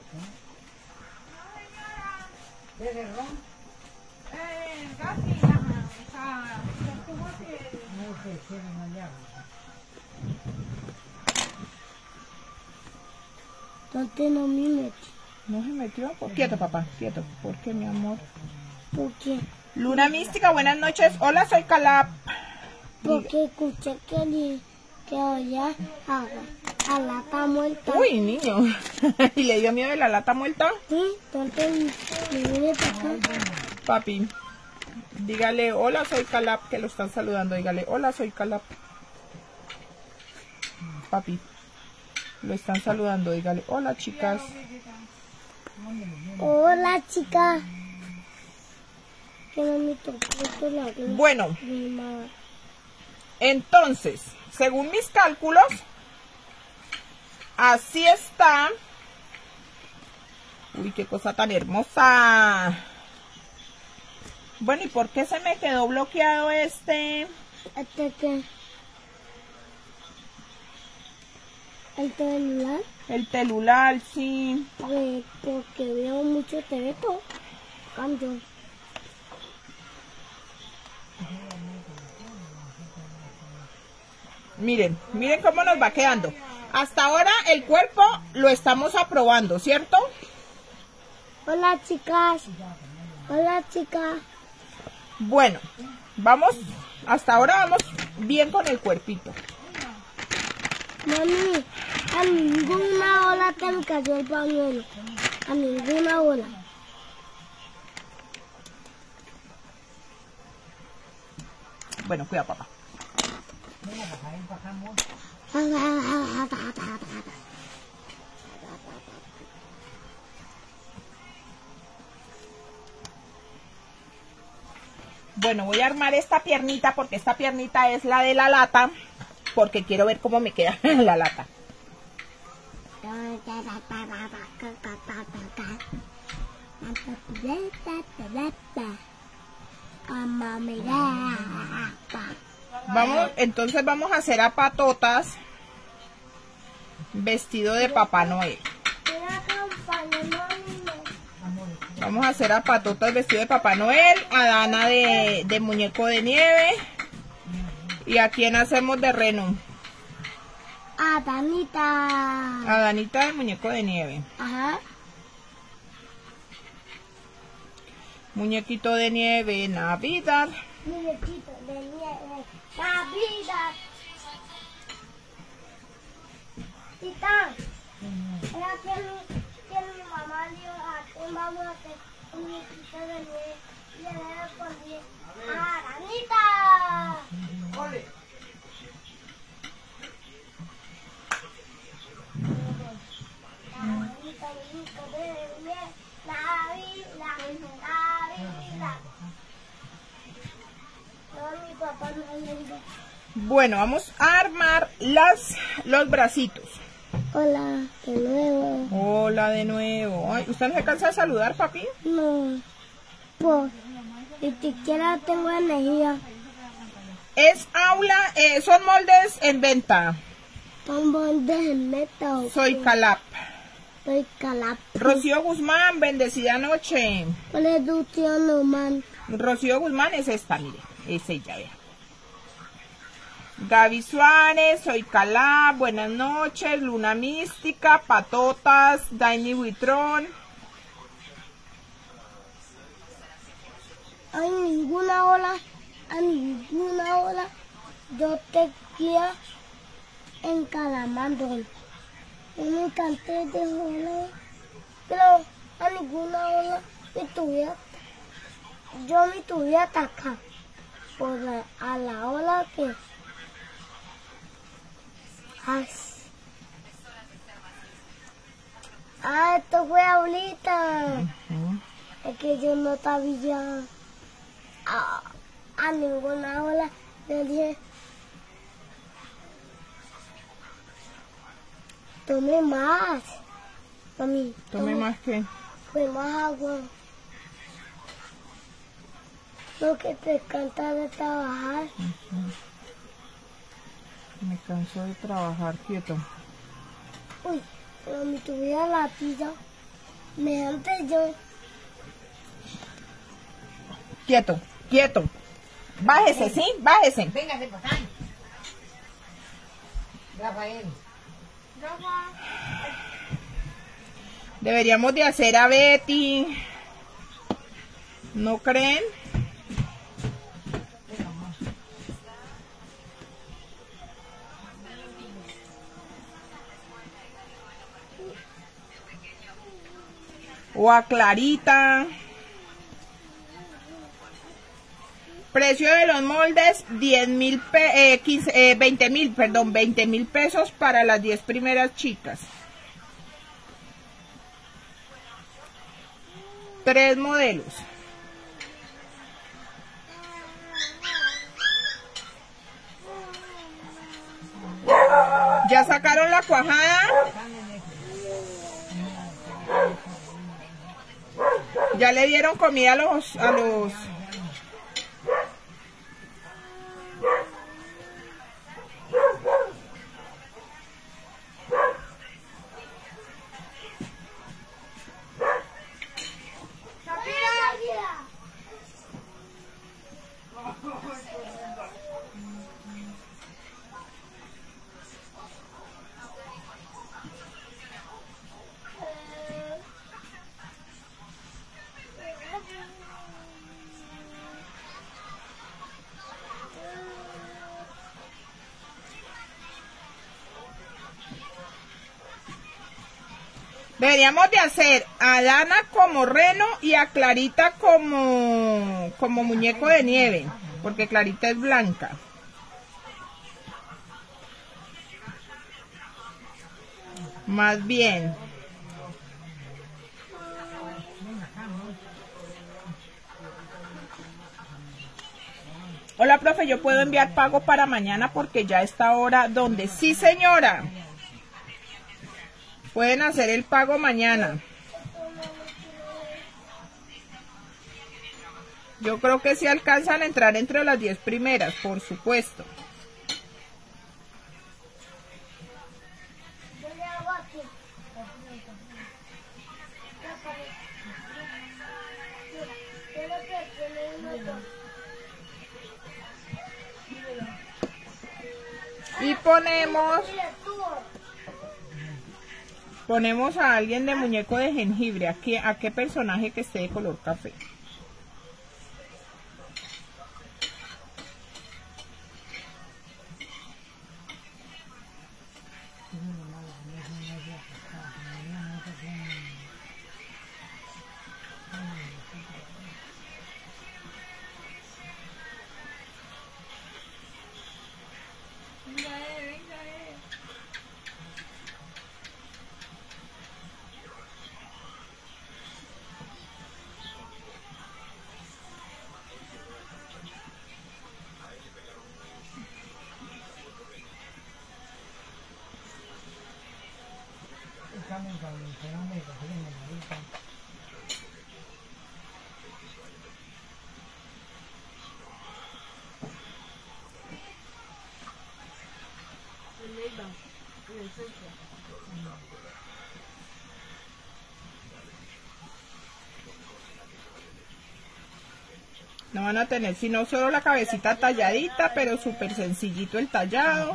qué? ¿Qué es ron? Eh, casi, o sea, No sé, si no allá. ¿Dónde no me metí? no se metió. Por- Quieto, papá, quieto. ¿Por qué, mi amor? Porque, Luna mística, buenas noches. Hola, soy Calab. porque escuché que, li- que oía agua. A lata muerta. Uy, niño. ¿Y le dio miedo de la lata muerta? Sí, entonces me viene para acá. Papi, dígale, hola, soy Calab, que lo están saludando. Dígale, hola, soy Calab. Papi, lo están saludando. Dígale, hola, chicas. Hola, chica. Que no me tocó la vida. Bueno, Mi mamá. entonces, según mis cálculos, así está. Uy, qué cosa tan hermosa. Bueno, ¿y por qué se me quedó bloqueado este? Este que. El celular. El celular, sí. Pues, porque veo mucho T V todo. Cambio. Miren, miren cómo nos va quedando. Hasta ahora el cuerpo lo estamos aprobando, ¿cierto? Hola, chicas. Hola, chicas. Bueno, vamos, hasta ahora vamos bien con el cuerpito. Mami, a ninguna ola te me cayó el pañuelo. A ninguna ola. Bueno, cuida, papá. Bueno, voy a armar esta piernita porque esta piernita es la de la lata, porque quiero ver cómo me queda la lata. Vamos, entonces vamos a hacer a patotas vestido de Papá Noel. Vamos a hacer a patotas vestido de Papá Noel, a Dana de, de muñeco de nieve. ¿Y a quién hacemos de reno? A Danita. A Danita de muñeco de nieve. Ajá. Muñequito de nieve, Navidad. Muñequito de nieve. Navidad. Tita, era que mi, que mi mamá dijo a quién vamos a hacer un muñequito de nieve. Y le respondí a Danita. ¡Ole! Navidad, muñequito de nieve. Navidad, Navidad. No, mi papá no le dijo. Bueno, vamos a armar las, los bracitos. Hola, de nuevo. Hola de nuevo. Ay, ¿usted no se cansa de saludar, papi? No, pues, ni siquiera tengo energía. Es aula, eh, son moldes en venta. Son bondes en meta. Soy Calab. Soy Calap. Rocío Guzmán, bendecida noche. ¿Cuál es tu tío Norman? Rocío Guzmán es esta, mire, es ella, vea. Gaby Suárez, soy Calab, buenas noches, Luna Mística, Patotas, Daini Buitrón. A ninguna ola, a ninguna ola, yo te quiero en Calamandón. Yo me encanté de ola, pero a ninguna ola me tuviera, yo me tuviera atacado por la, a la ola que... Ay, Ah, esto fue ahorita. Uh-huh. Es que yo no sabía a, a ninguna hora. Le dije, tome más. Mami, Tome más que... Tome más agua. Lo que te encanta de trabajar. Uh-huh. Me canso de trabajar, quieto. Uy, pero mi tuviera la tía. Me antes yo. Quieto, quieto. Bájese, ¿sí? Bájese. Véngase para acá. Rafael. Deberíamos de hacer a Betty. ¿No creen? O a Clarita. Precio de los moldes, diez mil, eh, eh, veinte mil, perdón, veinte mil pesos para las diez primeras chicas. Tres modelos. ¿Ya sacaron la cuajada? ¿Ya le dieron comida a los... a los... Deberíamos de hacer a Dana como reno y a Clarita como, como muñeco de nieve, porque Clarita es blanca. Más bien. Hola, profe, ¿yo puedo enviar pago para mañana porque ya está hora donde? Sí, señora. Pueden hacer el pago mañana. Yo creo que sí alcanzan a entrar entre las diez primeras, por supuesto. Y ponemos... Ponemos a alguien de muñeco de jengibre. ¿A qué, a qué personaje que esté de color café? No van a tener sino solo la cabecita talladita, pero súper sencillito el tallado.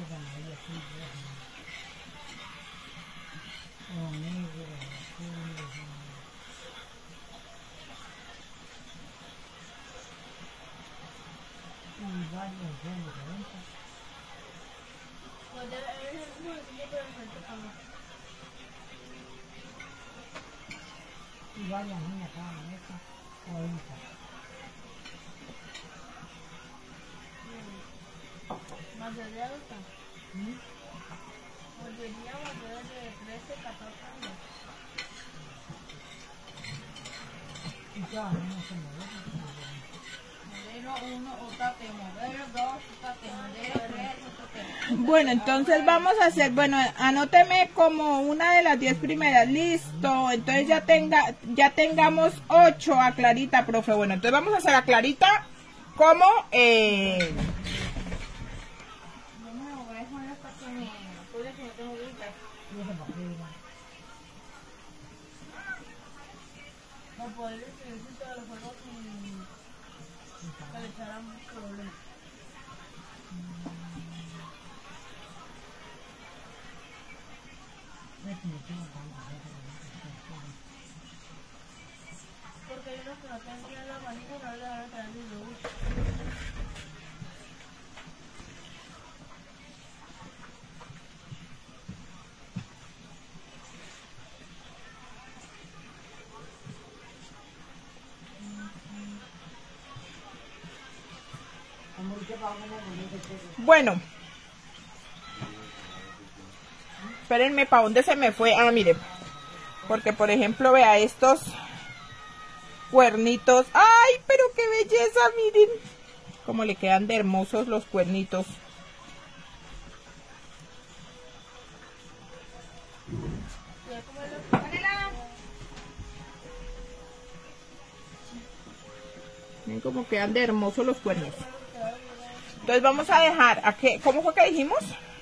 Y varias niñas estaban en esta ahorita. ¿Mayoría adulta? ¿Mm? Mayoría mayores de trece, catorce años. Bueno, entonces vamos a hacer, bueno, anóteme como una de las diez primeras, listo, entonces ya tenga, ya tengamos ocho a Clarita, profe. Bueno, entonces vamos a hacer a Clarita como eh, porque hay unos que no tendrían la manita y no le dejaron traer mi luz. bueno, espérenme, ¿para dónde se me fue? Ah, miren, porque por ejemplo, vea estos cuernitos. ¡Ay, pero qué belleza! Miren cómo le quedan de hermosos los cuernitos. Miren cómo quedan de hermosos los cuernos. Entonces vamos a dejar, ¿a qué? ¿Cómo fue que dijimos?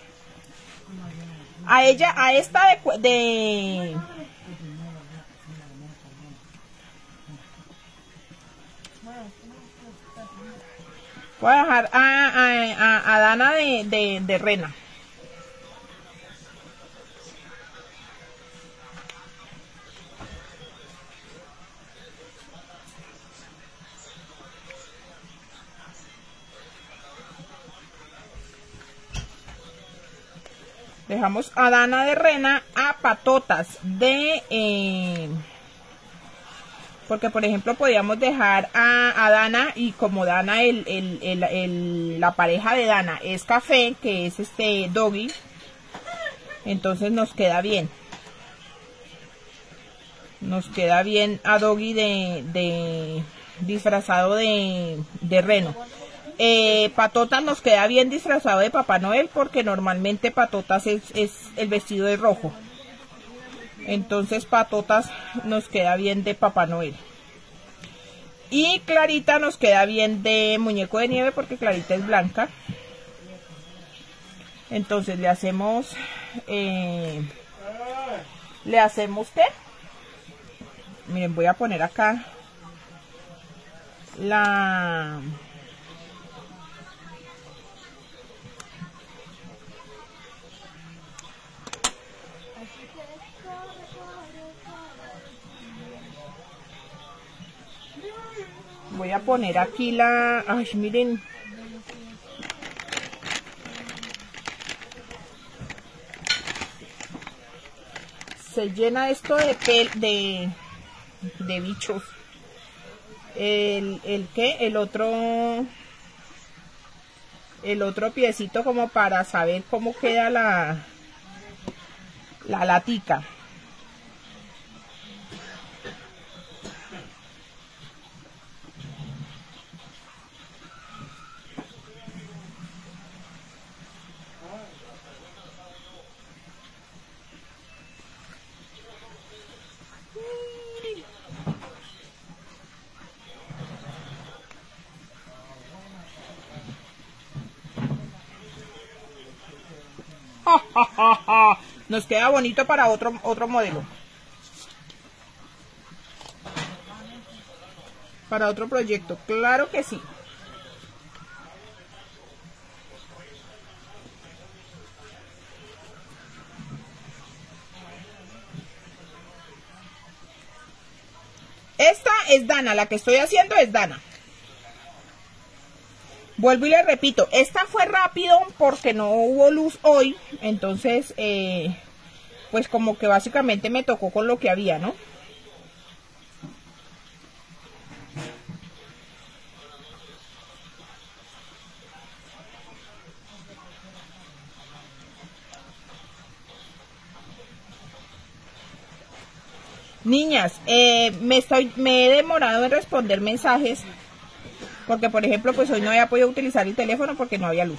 A ella, a esta de... de voy a dejar a, a, a, a Dana de, de, de rena. Dejamos a Dana de rena, a Patotas de... Eh, porque por ejemplo podríamos dejar a, a Dana, y como Dana, el, el, el, el, la pareja de Dana es Café, que es este Doggy, entonces nos queda bien. Nos queda bien a Doggy de, de disfrazado de, de reno. Eh, Patotas nos queda bien disfrazado de Papá Noel, porque normalmente Patotas es, es el vestido de rojo. Entonces Patotas nos queda bien de Papá Noel. Y Clarita nos queda bien de muñeco de nieve, porque Clarita es blanca. Entonces le hacemos... Eh, le hacemos ¿qué? Miren, voy a poner acá la... Voy a poner aquí la... Ay, miren. Se llena esto de pel... de... de bichos. El, el ¿qué? El otro... El otro piecito, como para saber cómo queda la... la latica. Nos queda bonito para otro, otro modelo. Para otro proyecto, claro que sí. Esta es Dana, la que estoy haciendo es Dana. Vuelvo y le repito, esta fue rápido porque no hubo luz hoy, entonces eh, pues como que básicamente me tocó con lo que había, ¿no? Niñas, eh, me, estoy, me he demorado en responder mensajes porque, por ejemplo, pues hoy no había podido utilizar el teléfono porque no había luz.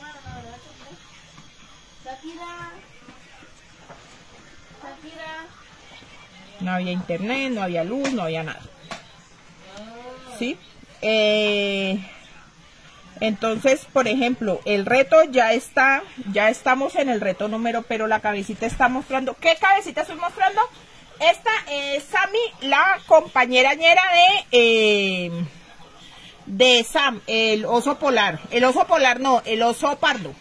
No había internet, no había luz, no había nada. ¿Sí? Eh, entonces, por ejemplo, el reto ya está, ya estamos en el reto número, pero la cabecita está mostrando. ¿Qué cabecita estoy mostrando? Esta es Sammy, la compañerañera de, eh, de Sam, el oso polar. El oso polar no, el oso pardo.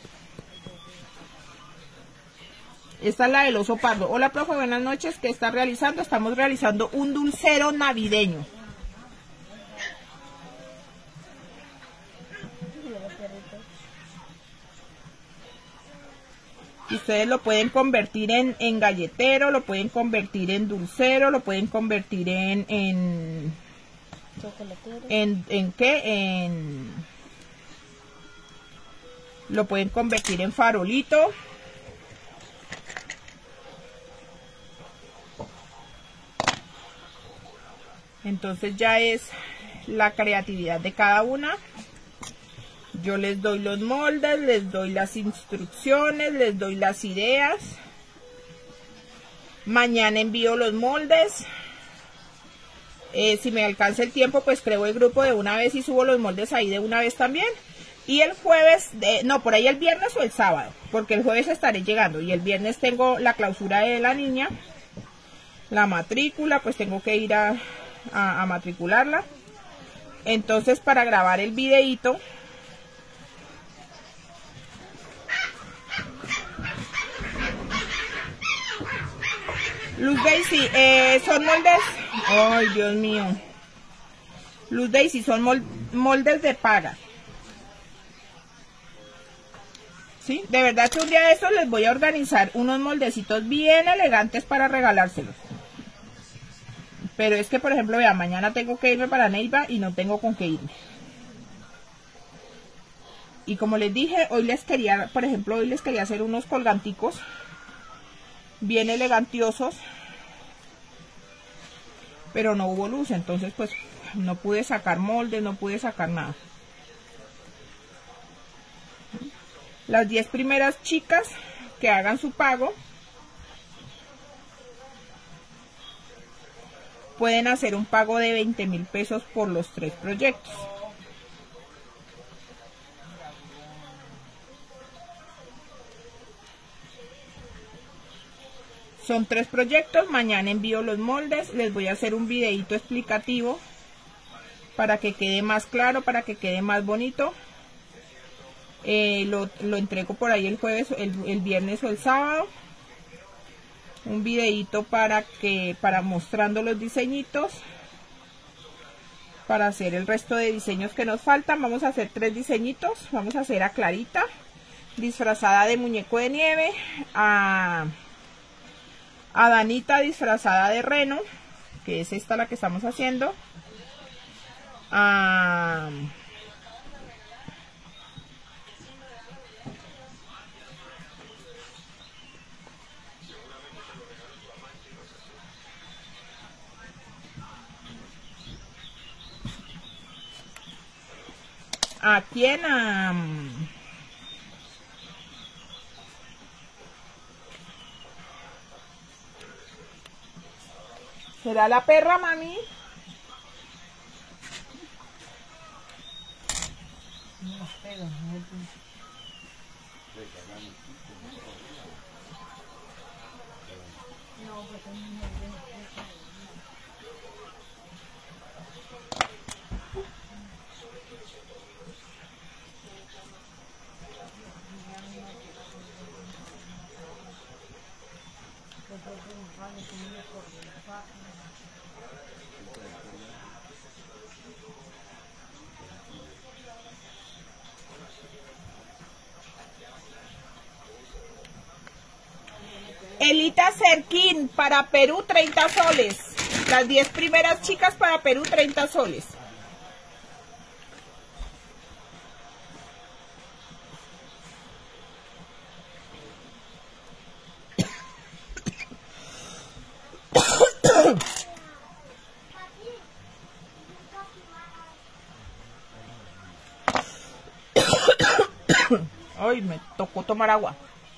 Esta es la del oso pardo. Hola, profe, buenas noches. ¿Qué está realizando? Estamos realizando un dulcero navideño. Ustedes lo pueden convertir en, en galletero, lo pueden convertir en dulcero, lo pueden convertir en... en ¿En, en qué? En... Lo pueden convertir en farolito. Entonces ya es la creatividad de cada una. Yo les doy los moldes, les doy las instrucciones, les doy las ideas. Mañana envío los moldes. Eh, si me alcanza el tiempo, pues creo el grupo de una vez y subo los moldes ahí de una vez también. Y el jueves, de, no, por ahí el viernes o el sábado, porque el jueves estaré llegando. Y el viernes tengo la clausura de la niña, la matrícula, pues tengo que ir a, a, a matricularla. Entonces, para grabar el videíto, Luz Daisy, eh, son moldes, ay Dios mío, Luz Daisy, son mol, moldes de paga. ¿Sí? De verdad que un día de estos les voy a organizar unos moldecitos bien elegantes para regalárselos. Pero es que, por ejemplo, vean, mañana tengo que irme para Neiva y no tengo con qué irme. Y como les dije, hoy les quería, por ejemplo, hoy les quería hacer unos colganticos bien elegantiosos, pero no hubo luz, entonces pues no pude sacar moldes, no pude sacar nada. Las diez primeras chicas que hagan su pago pueden hacer un pago de veinte mil pesos por los tres proyectos. Son tres proyectos, mañana envío los moldes, les voy a hacer un videito explicativo para que quede más claro, para que quede más bonito. Eh, lo, lo entrego por ahí el jueves, el, el viernes o el sábado. Un videito para que, para mostrando los diseñitos, para hacer el resto de diseños que nos faltan. Vamos a hacer tres diseñitos. Vamos a hacer a Clarita, disfrazada de muñeco de nieve, a... a Danita disfrazada de reno, que es esta la que estamos haciendo, a, a quién, a ¿será la perra, mami? No, pero no es... No, pues Elita Cerquín, para Perú, treinta soles. Las diez primeras chicas para Perú, treinta soles. tocó tomar agua.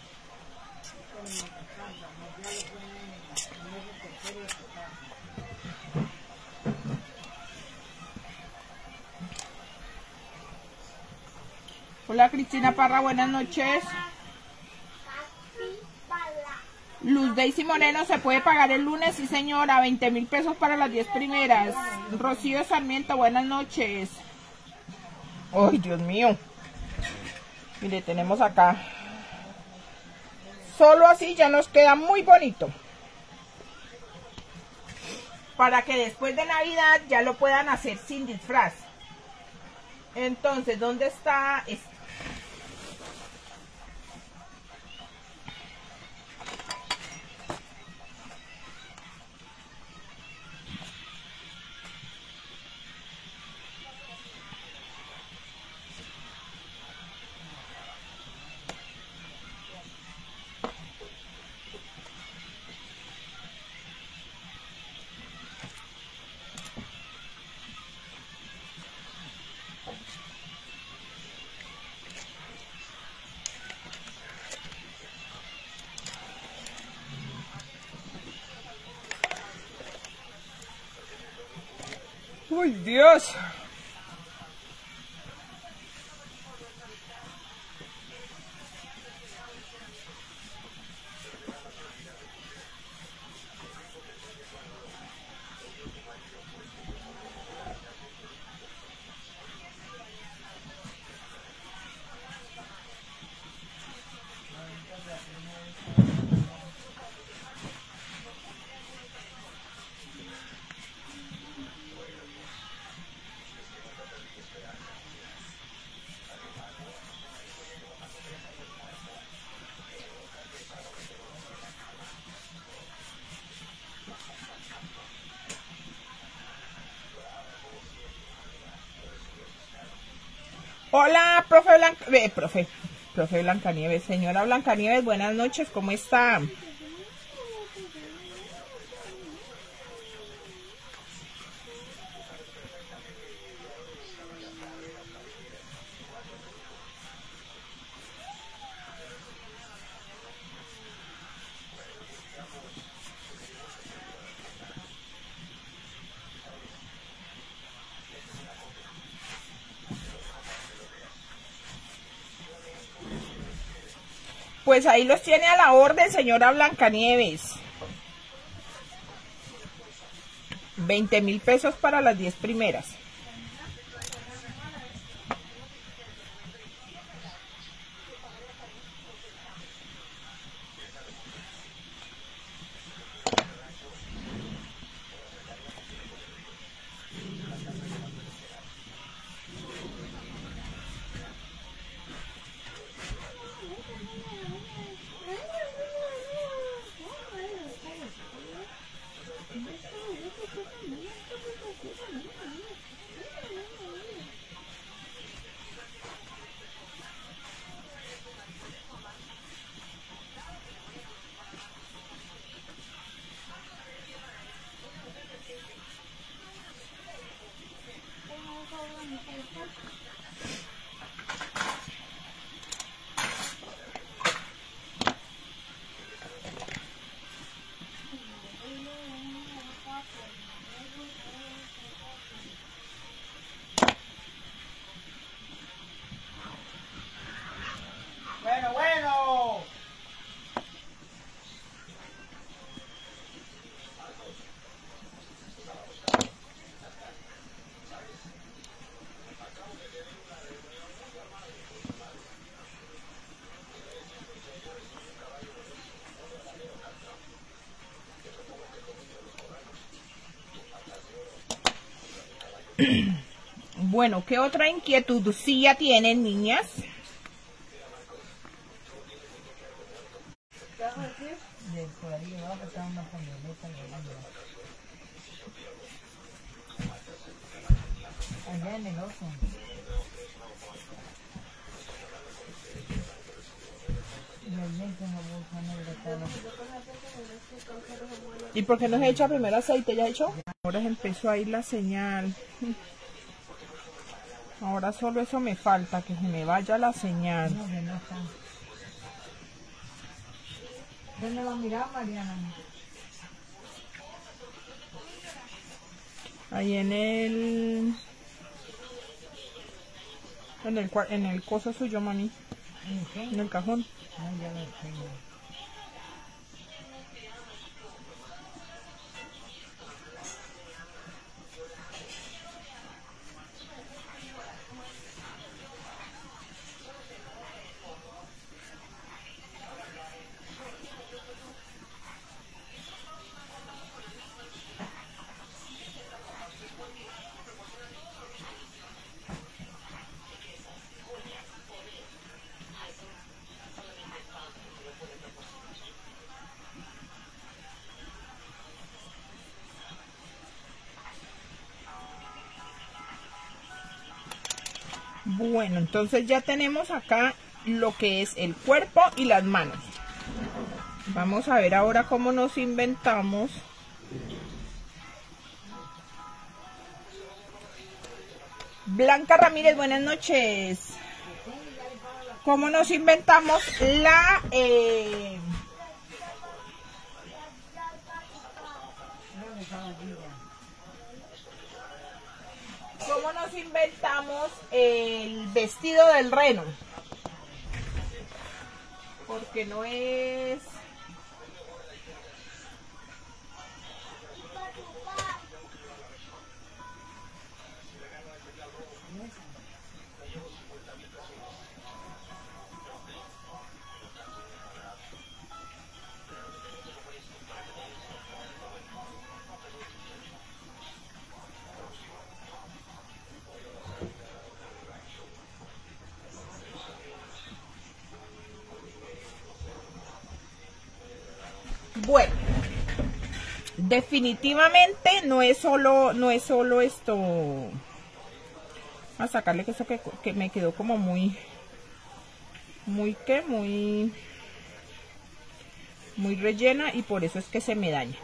Hola Cristina Parra, buenas noches. Luz Daisy Moreno, ¿se puede pagar el lunes? Sí señora, veinte mil pesos para las diez primeras. Rocío Sarmiento, buenas noches. Ay, Dios mío. Mire, tenemos acá. Solo así ya nos queda muy bonito. Para que después de Navidad ya lo puedan hacer sin disfraz. Entonces, ¿dónde está? ¡Uy, Dios! Hola, profe Blanca, eh, profe, profe Blancanieves, señora Blancanieves, buenas noches, ¿cómo está? Pues ahí los tiene a la orden, señora Blancanieves. veinte mil pesos para las diez primeras. Bueno, bueno. Bueno, ¿qué otra inquietud sí ya tienen, niñas? De por ahí abajo está una camioneta grande. Allá en el oso. Y el lente en la bolsa negra estaba. ¿Y por qué no se echa primero aceite? ¿Ya hecho? Ahora empezó a ir la señal. Ahora solo eso me falta, que se me vaya la señal. No, que no está. ¿Dónde va a mirar, Mariana? Ahí en el... En el, cua- en el coso suyo, mami. ¿En qué? En el cajón. Ah, ya lo tengo. Bueno, entonces ya tenemos acá lo que es el cuerpo y las manos. Vamos a ver ahora cómo nos inventamos. Blanca Ramírez, buenas noches. ¿Cómo nos inventamos la... Eh... ¿Cómo nos inventamos el vestido del reno? Porque no es... Bueno, definitivamente no es solo, no es solo esto. A sacarle que eso que, que me quedó como muy, muy que, muy, muy rellena y por eso es que se me daña.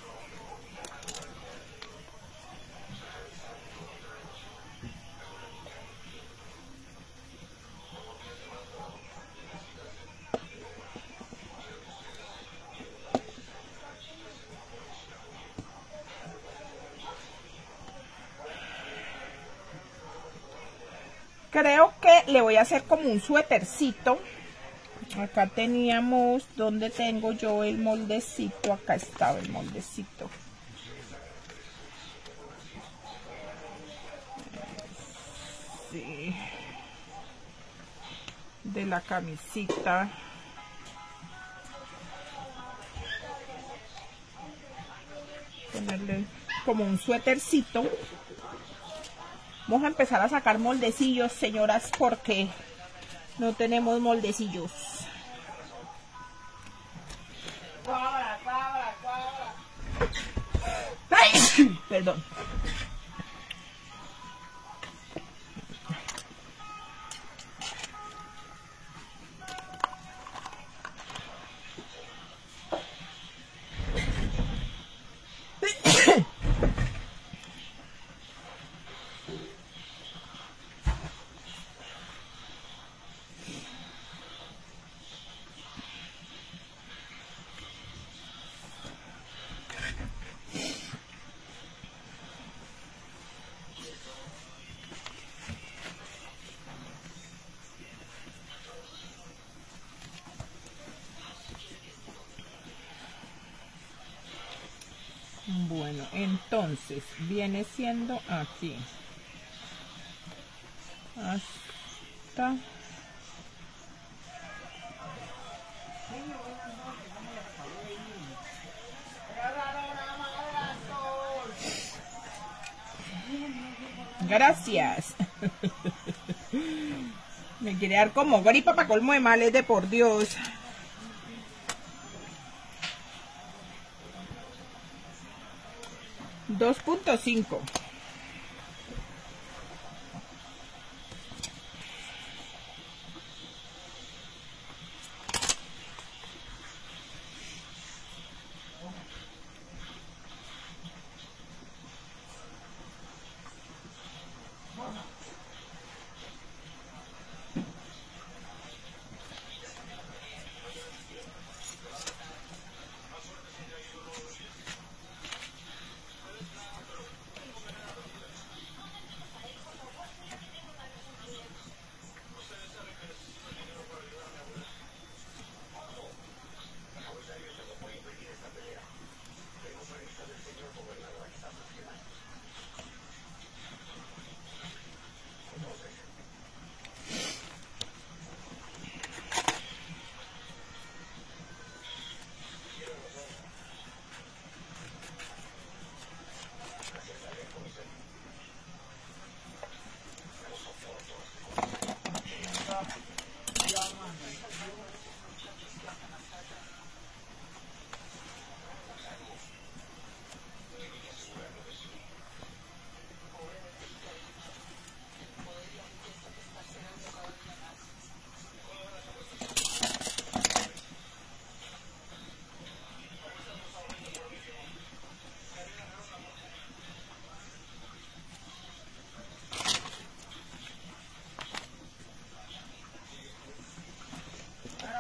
Creo que le voy a hacer como un suétercito. Acá teníamos, ¿dónde tengo yo el moldecito? Acá estaba el moldecito. Sí. De la camisita. Ponerle como un suétercito. Vamos a empezar a sacar moldecillos, señoras, porque no tenemos moldecillos. Cuadra, cuadra, cuadra. ¡Ay! Perdón. Bueno, entonces viene siendo aquí hasta gracias. Me quiere dar como gripa para colmo de males de por Dios. dos punto cinco.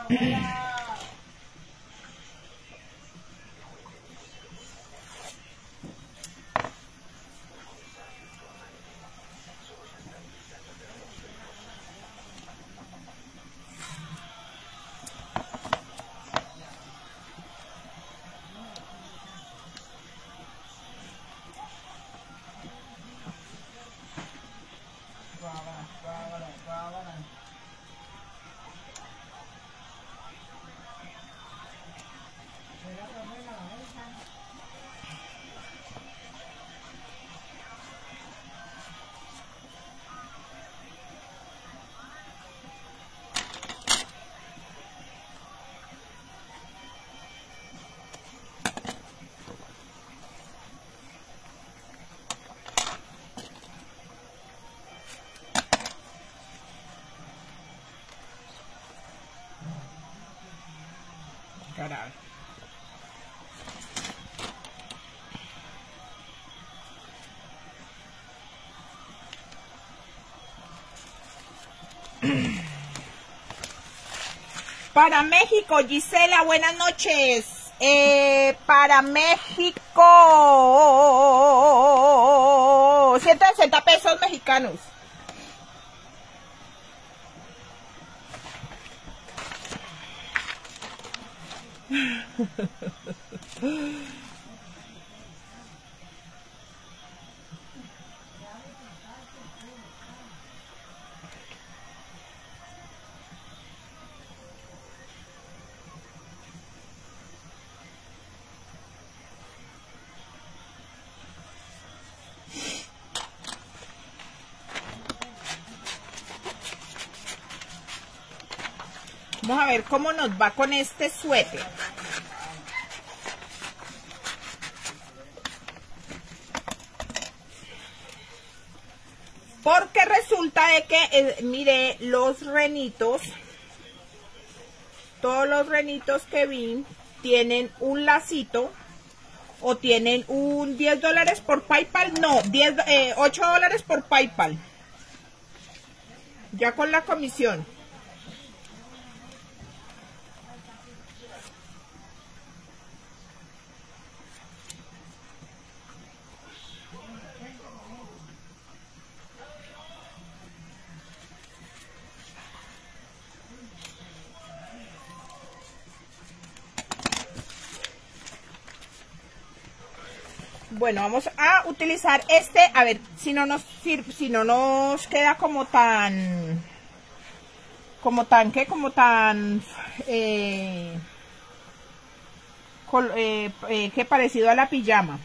Caray. Para México, Gisela, buenas noches. Eh, para México, ciento sesenta pesos mexicanos. Vamos a ver cómo nos va con este suéter. Porque resulta de que, eh, mire, los renitos, todos los renitos que vi, tienen un lacito o tienen un diez dólares por PayPal. No, diez, eh, ocho dólares por PayPal. Ya con la comisión. Bueno, vamos a utilizar este, a ver si no nos sirve, si no nos queda como tan, como tan, ¿qué? Como tan, eh, col, eh, eh, que parecido a la pijama.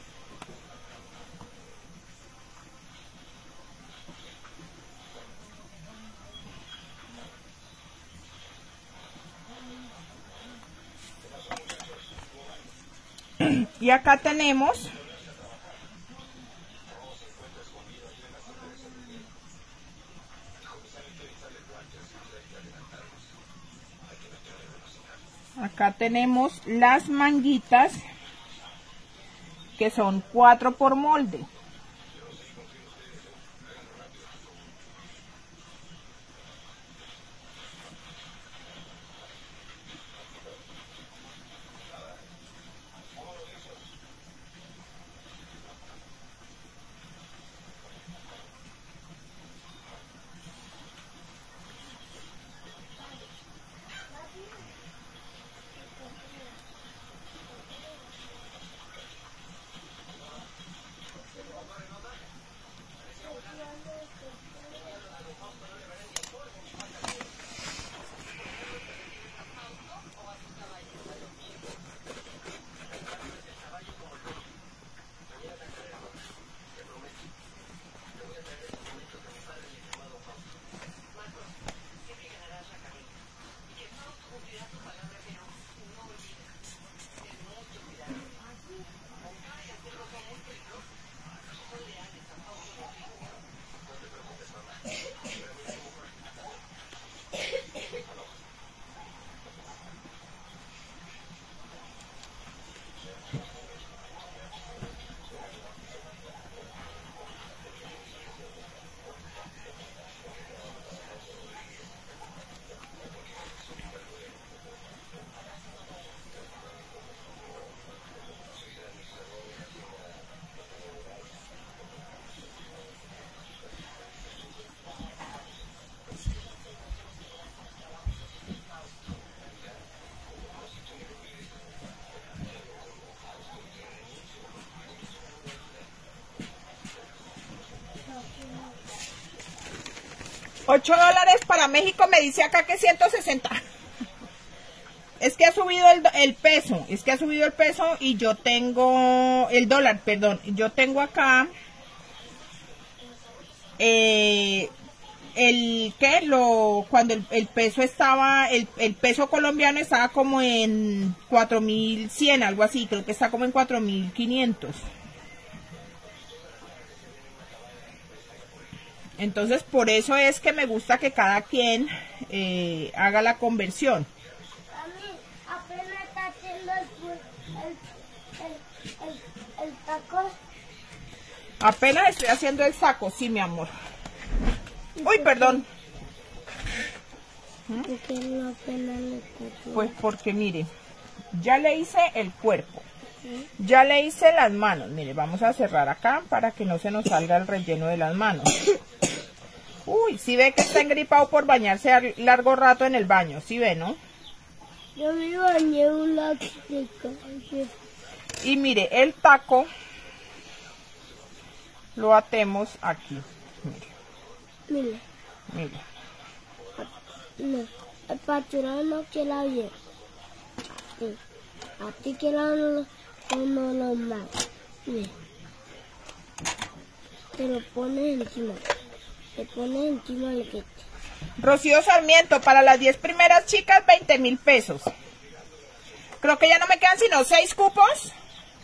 Y acá tenemos acá tenemos las manguitas que son cuatro por molde. ocho dólares para México, me dice acá que ciento sesenta. Es que ha subido el, el peso, es que ha subido el peso y yo tengo, el dólar, perdón, yo tengo acá, eh, el, ¿qué? Lo, cuando el, el peso estaba, el, el peso colombiano estaba como en cuatro mil cien, algo así, creo que está como en cuatro mil quinientos. Entonces, por eso es que me gusta que cada quien eh, haga la conversión. Apenas está haciendo el, el, el, el, el taco. Apenas estoy haciendo el saco, sí, mi amor. Uy, perdón. ¿Por qué no apenas le está haciendo? Pues porque, mire, ya le hice el cuerpo. Ya le hice las manos. Mire, vamos a cerrar acá para que no se nos salga el relleno de las manos. Uy, sí ve que está engripado por bañarse a largo rato en el baño. Sí ve, ¿no? Yo me bañé un láctico. Y mire, el taco lo atemos aquí. Mire, Mire, mire. no, el patrón no queda bien. Sí. A ti que no lo, no lo mal. Mire. Te lo pones encima. Te pones encima el que Rocío Sarmiento, para las diez primeras chicas, veinte mil pesos. Creo que ya no me quedan sino seis cupos.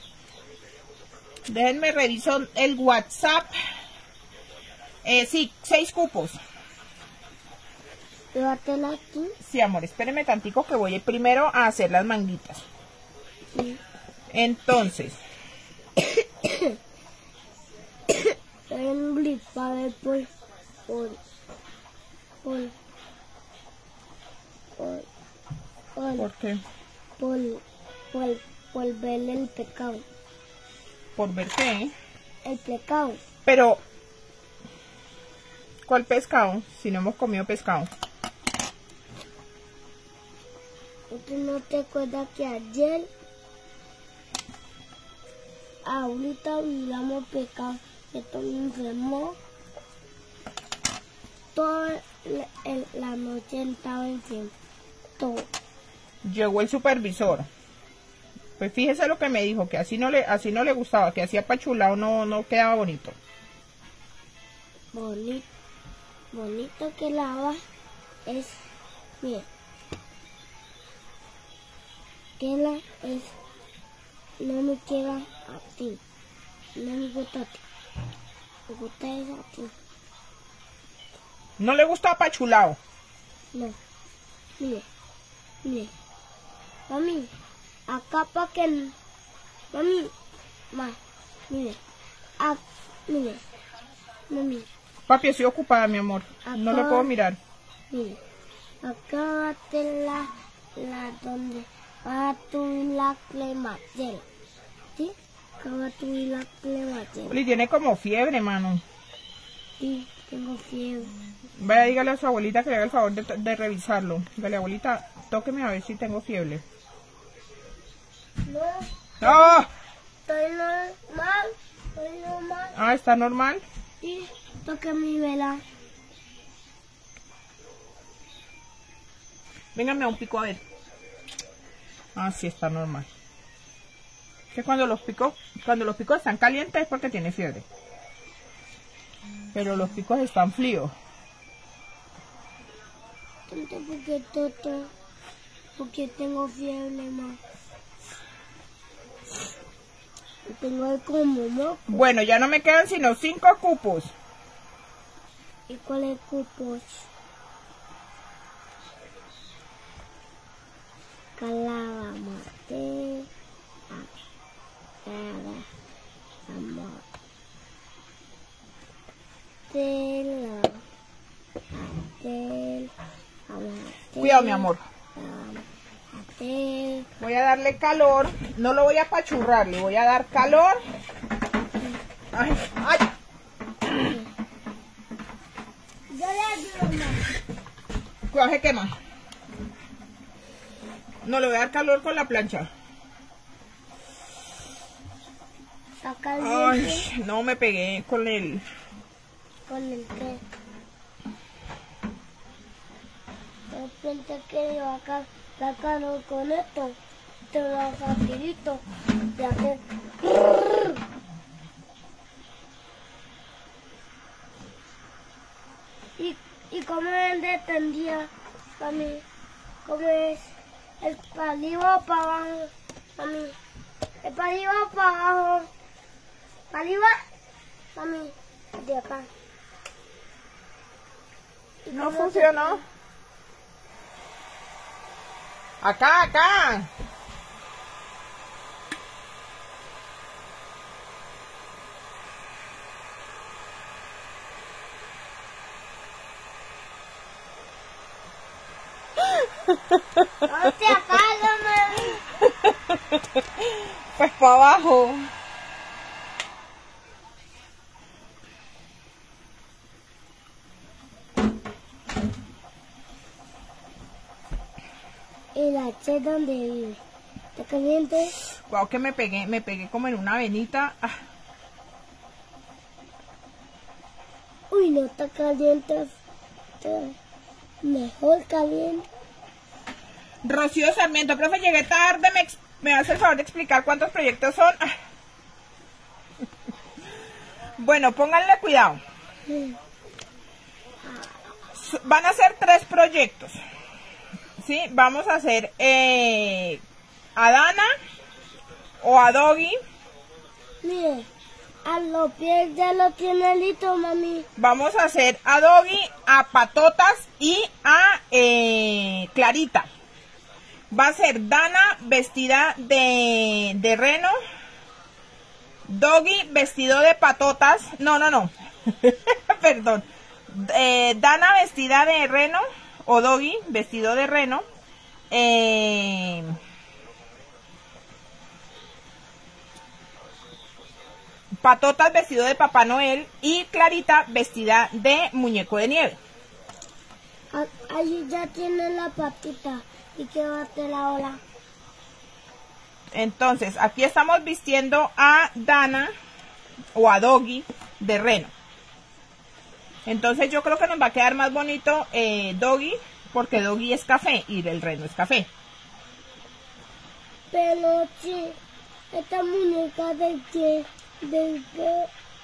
Déjenme reviso el WhatsApp. Eh, sí, seis cupos. llévatela aquí. Sí, amor, espéreme tantico que voy primero a hacer las manguitas. Sí. Entonces, en blip para ver por por por por por ¿por qué? por por, por ver el pecado. ¿Por ver qué? El pecado. Pero, ¿cuál pescado? Si no hemos comido pescado. ¿Tú no te acuerdas que ayer ahorita miramos pecado? Esto me enfermó. Toda la, el- la noche estaba enfermo. Todo. Llegó el supervisor. Pues fíjese lo que me dijo, que así no le, así no le gustaba, que así apachulado no, no quedaba bonito. Bonito. Bonito que lava es. Mira. Que la es. No me queda a ti. No me gusta a ti. Me gusta es a ti. No le gusta apachulado. No. Mire. Mire. Mami. Acá para que. Mami. Ma. Mire. Ah, mire. Mami. Papi, estoy ocupada, mi amor. No le puedo mirar. Mire. Acá va a tener la. La donde va a tu la clemacel. ¿Sí? Acá va a tu la clemacel. Oli, tiene como fiebre, mano. Sí, tengo fiebre. Vaya, dígale a su abuelita que le haga el favor de, de revisarlo. Dígale, abuelita, tóqueme a ver si tengo fiebre. No, ¡Ah! estoy normal. Estoy normal. Ah, ¿está normal? Sí, toca mi vela. Véngame a un pico a ver. Ah, sí, está normal. Que cuando los picos, cuando los picos están calientes es porque tiene fiebre. Pero los picos están fríos. Tonto, porque toto. Porque tengo fiebre, ma. Tengo como moco. Bueno, ya no me quedan sino cinco cupos. ¿Y cuál es cupos? Calaba, mate. Cara. Amor. Tela. Atel. Amatel. Cuidado, mi amor. Atel. Voy a darle calor. No lo voy a apachurrar, le voy a dar calor. Ay, ay. Yo le ayudo, ma. Cuidado, se quema. No, le voy a dar calor con la plancha. Está caliente. Ay, no me pegué con el... Con el que. Yo pensé que iba a ca- sacarlo con esto. Esto va facilito. Ya que... ¿Y, y cómo él detendía para mí? ¿Cómo es? El para arriba o para abajo, mami. El para arriba o para abajo. Para arriba, mami. De acá. ¿Y No cómo se- funcionó. Acá, acá. No te apago, mami. Pues para abajo. ¿Y la Che dónde vive? ¿Está caliente? Wow, que me pegué, me pegué como en una venita. Ah, Uy, no está caliente. Está mejor caliente. Rocío Sarmiento, profe, llegué tarde. ¿Me, ex- me hace el favor de explicar cuántos proyectos son? Ah. Bueno, pónganle cuidado. S- Van a ser tres proyectos. ¿Sí? Vamos a hacer eh, a Dana o a Doggy. Mire, a los pies ya lo tiene listo, mami. Vamos a hacer a Doggy, a Patotas y a eh, Clarita. Va a ser Dana vestida de, de reno. Doggy vestido de patotas. No, no, no. Perdón. Eh, Dana vestida de reno. O Doggy vestido de reno. Eh, Patotas vestido de Papá Noel. Y Clarita vestida de muñeco de nieve. A- Ahí ya tiene la patita. ¿Y qué va a hacer ahora? Entonces, aquí estamos vistiendo a Dana o a Doggy de reno. Entonces yo creo que nos va a quedar más bonito eh, Doggy, porque Doggy es café y el reno es café. Pero sí, esta muñeca de que, de que...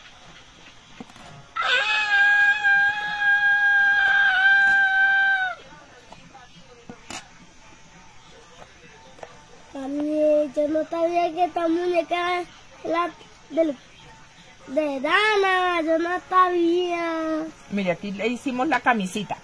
Mami, yo no sabía que esta muñeca era la del, de Dana, yo no sabía. Mire, aquí le hicimos la camisita.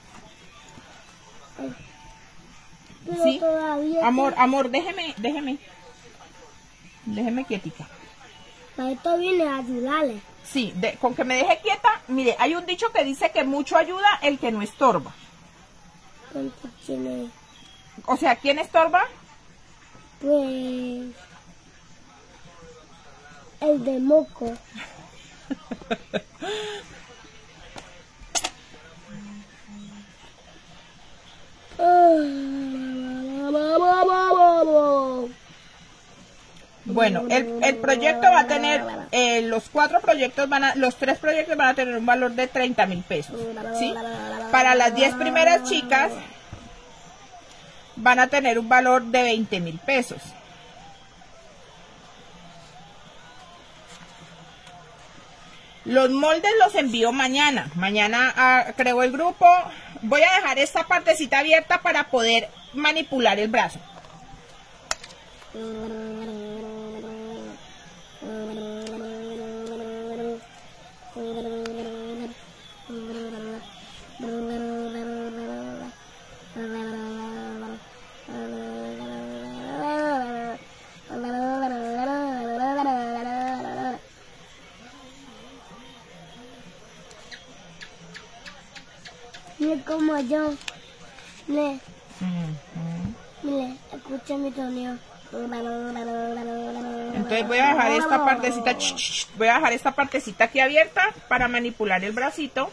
Pero ¿Sí? todavía... Amor, amor, déjeme, déjeme. Déjeme quietica. Para esto vine a ayudarle. Sí, de- con que me deje quieta. Mire, hay un dicho que dice que mucho ayuda el que no estorba. ¿Cuánto tiene? O sea, ¿quién estorba? Pues... el de moco. Bueno, el, el proyecto va a tener, eh, los cuatro proyectos van a, los tres proyectos van a tener un valor de treinta mil pesos, ¿sí? Para las diez primeras chicas van a tener un valor de veinte mil pesos. Los moldes los envío mañana. Mañana ah, creo el grupo. Voy a dejar esta partecita abierta para poder manipular el brazo. Mire como yo. Mire, mire, escucha mi sonido. Entonces voy a dejar esta partecita, ch, ch, ch, voy a dejar esta partecita aquí abierta para manipular el bracito.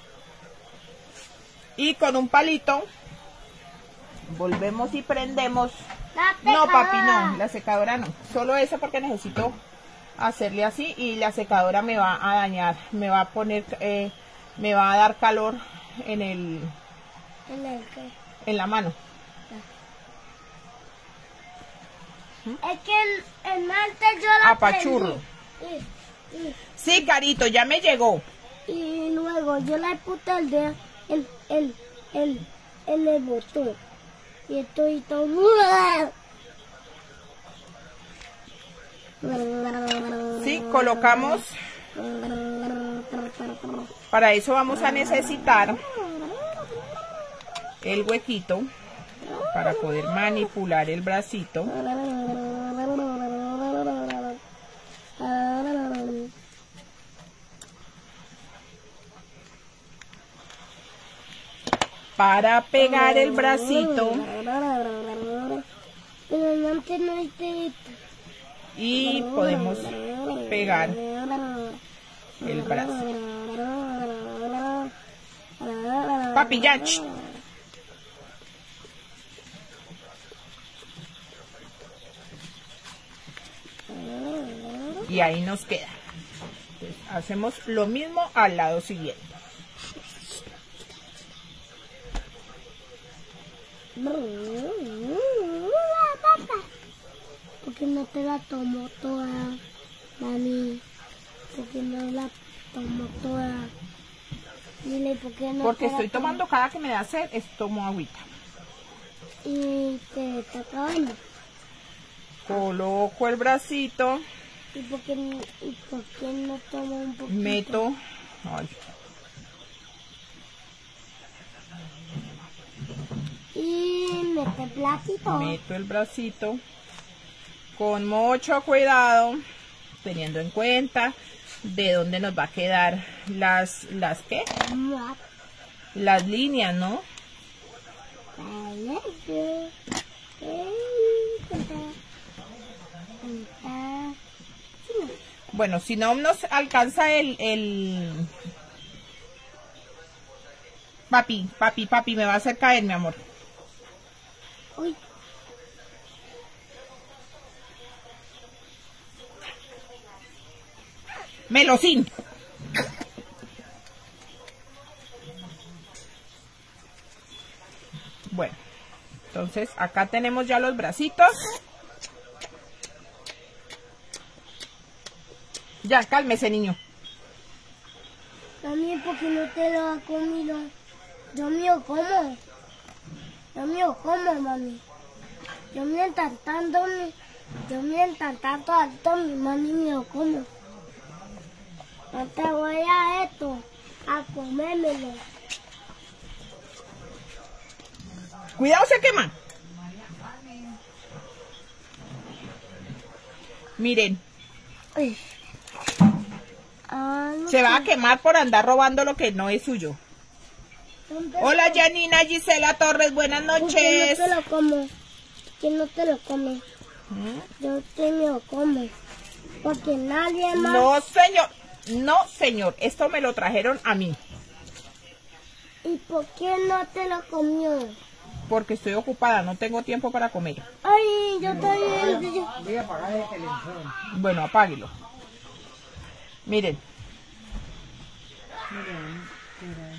Y con un palito volvemos y prendemos. La No, papi, secadora. no, la secadora no. Solo esa porque necesito hacerle así y la secadora me va a dañar, me va a poner, eh, me va a dar calor en el, ¿En el qué? En la mano. Es que en, en antes yo la Apachurro. prendí. Y, y, Sí, Carito, ya me llegó. y luego yo le puse el dedo en, en, en, en el botón. Y estoy todo... Sí, colocamos. Para eso vamos a necesitar el huequito para poder manipular el bracito. Para pegar el bracito Pero antes no hay dedito. y podemos pegar el brazo. Papi, ya. ch. Y ahí nos queda. Entonces, hacemos lo mismo al lado siguiente. Porque no te la tomo toda, mami. Porque no la tomo toda. Dile, ¿por qué no Porque te la estoy tomo? tomando cada que me da sed, es tomo agüita. Y te está acabando. Coloco el bracito, ¿Y por qué, no- y por qué no tomo un poquito? meto, ay, Y mete el platito. meto el bracito con mucho cuidado, teniendo en cuenta de dónde nos va a quedar las, las ¿qué? Las líneas, ¿no? Bueno, si no nos alcanza el, el... Papi, papi, papi, me va a hacer caer, mi amor. Uy, Melocín. Bueno, entonces acá tenemos ya los bracitos. Ya, cálmese, niño. también porque no te lo ha comido. Yo mío como. Yo mío como, mami. Yo mientras tanto, mi- yo mientras tanto, alto, mi mami mío como. No te voy a esto, a comérmelo. Cuidado, se quema. Miren, Uy. Ah, no se va a sé. quemar por andar robando lo que no es suyo. ¿Dónde Hola, Janina Gisela Torres, buenas ¿Por qué noches. no te lo como? ¿Por qué no te lo comes? ¿Mm? Yo te lo como. Porque nadie más. No, señor. No, señor. Esto me lo trajeron a mí. ¿Y por qué no te lo comió? Porque estoy ocupada, no tengo tiempo para comer. Ay, yo estoy bien. yo- Voy a apagar el televisor. Bueno, apáguelo. Miren. Miren, mira.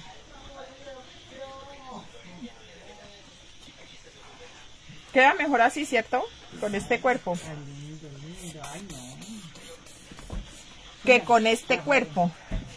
Queda mejor así, ¿cierto? Con este cuerpo. Lindo, lindo. Ay, no. Que con este cuerpo.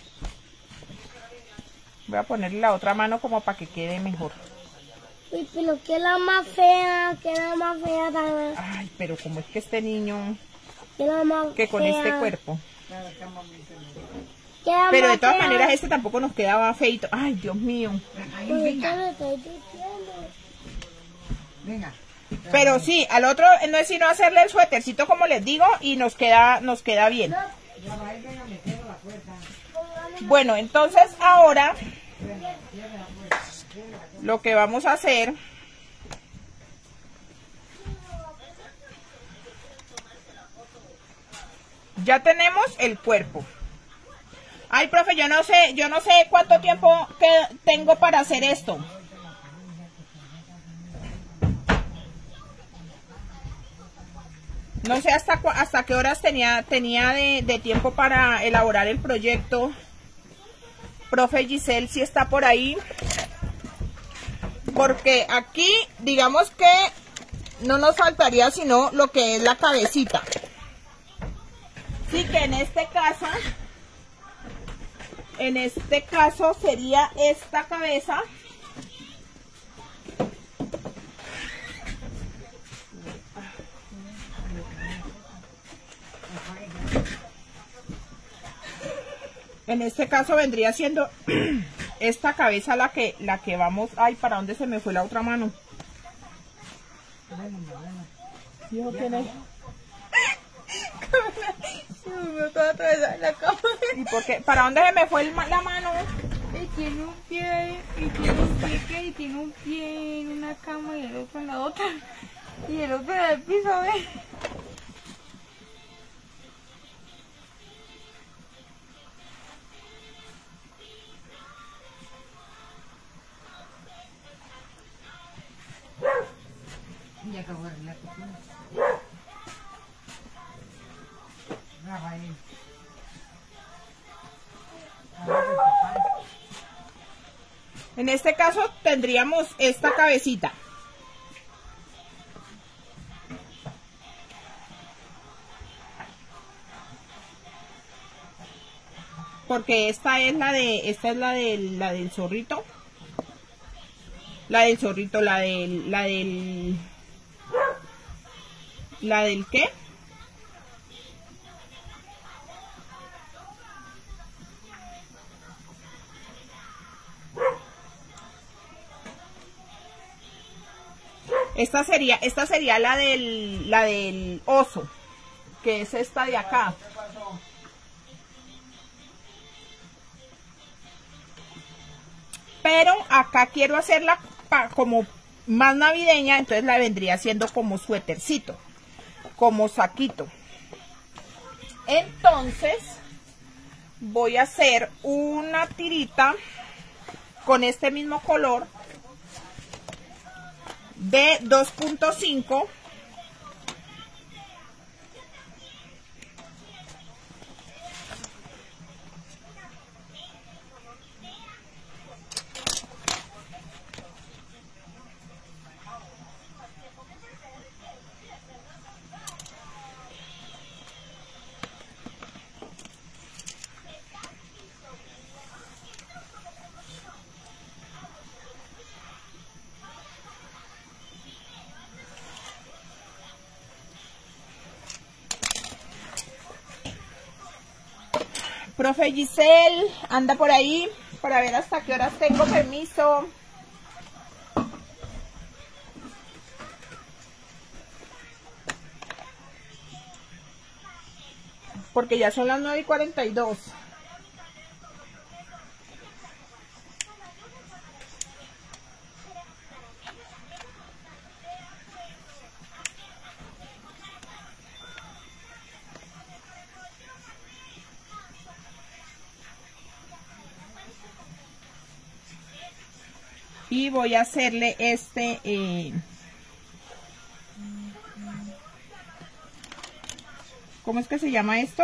Voy a ponerle la otra mano como para que quede mejor. Uy, pero que la más fea, que la más fea también. Ay, pero como es que este niño, Que la más que con fea, este cuerpo. Cada cama muy feliz. que la Pero de más todas fea. maneras este tampoco nos quedaba feito. Ay, Dios mío. Ay, Pues venga, yo le estoy diciendo. venga. Pero sí, al otro no es sino hacerle el suétercito como les digo y nos queda, nos queda bien. Ya va, ahí venga, me cierro la puerta. Bueno, entonces ahora lo que vamos a hacer ya tenemos el cuerpo. Ay, profe, yo no sé, yo no sé cuánto tiempo que tengo para hacer esto. No sé hasta cua- hasta qué horas tenía tenía de, de tiempo para elaborar el proyecto. Profe Giselle, si está por ahí. Porque aquí, digamos que no nos faltaría sino lo que es la cabecita. Así que en este caso, en este caso sería esta cabeza. En este caso vendría siendo esta cabeza la que la que vamos. Ay, ¿para dónde se me fue la otra mano? Dijo que no. ¿Y por qué? ¿Para dónde se me fue el ma- la mano? Y tiene un pie, y tiene un pie que y tiene un pie en una cama y el otro en la otra. Y el otro en el piso, ¿ves? Ya acabó de arreglar tu cuna. Rafael. En este caso tendríamos esta cabecita. Porque esta es la de, esta es la del, la del zorrito. La del zorrito, la del, la del, la del ¿qué? Esta sería, esta sería la del, la del oso, que es esta de acá. Pero acá quiero hacerla pa- como más navideña, entonces la vendría haciendo como suétercito, como saquito. Entonces voy a hacer una tirita con este mismo color de dos punto cinco. Profe Giselle, anda por ahí para ver hasta qué horas tengo permiso. Porque ya son las nueve y cuarenta y dos. Y voy a hacerle este, eh, ¿cómo es que se llama esto?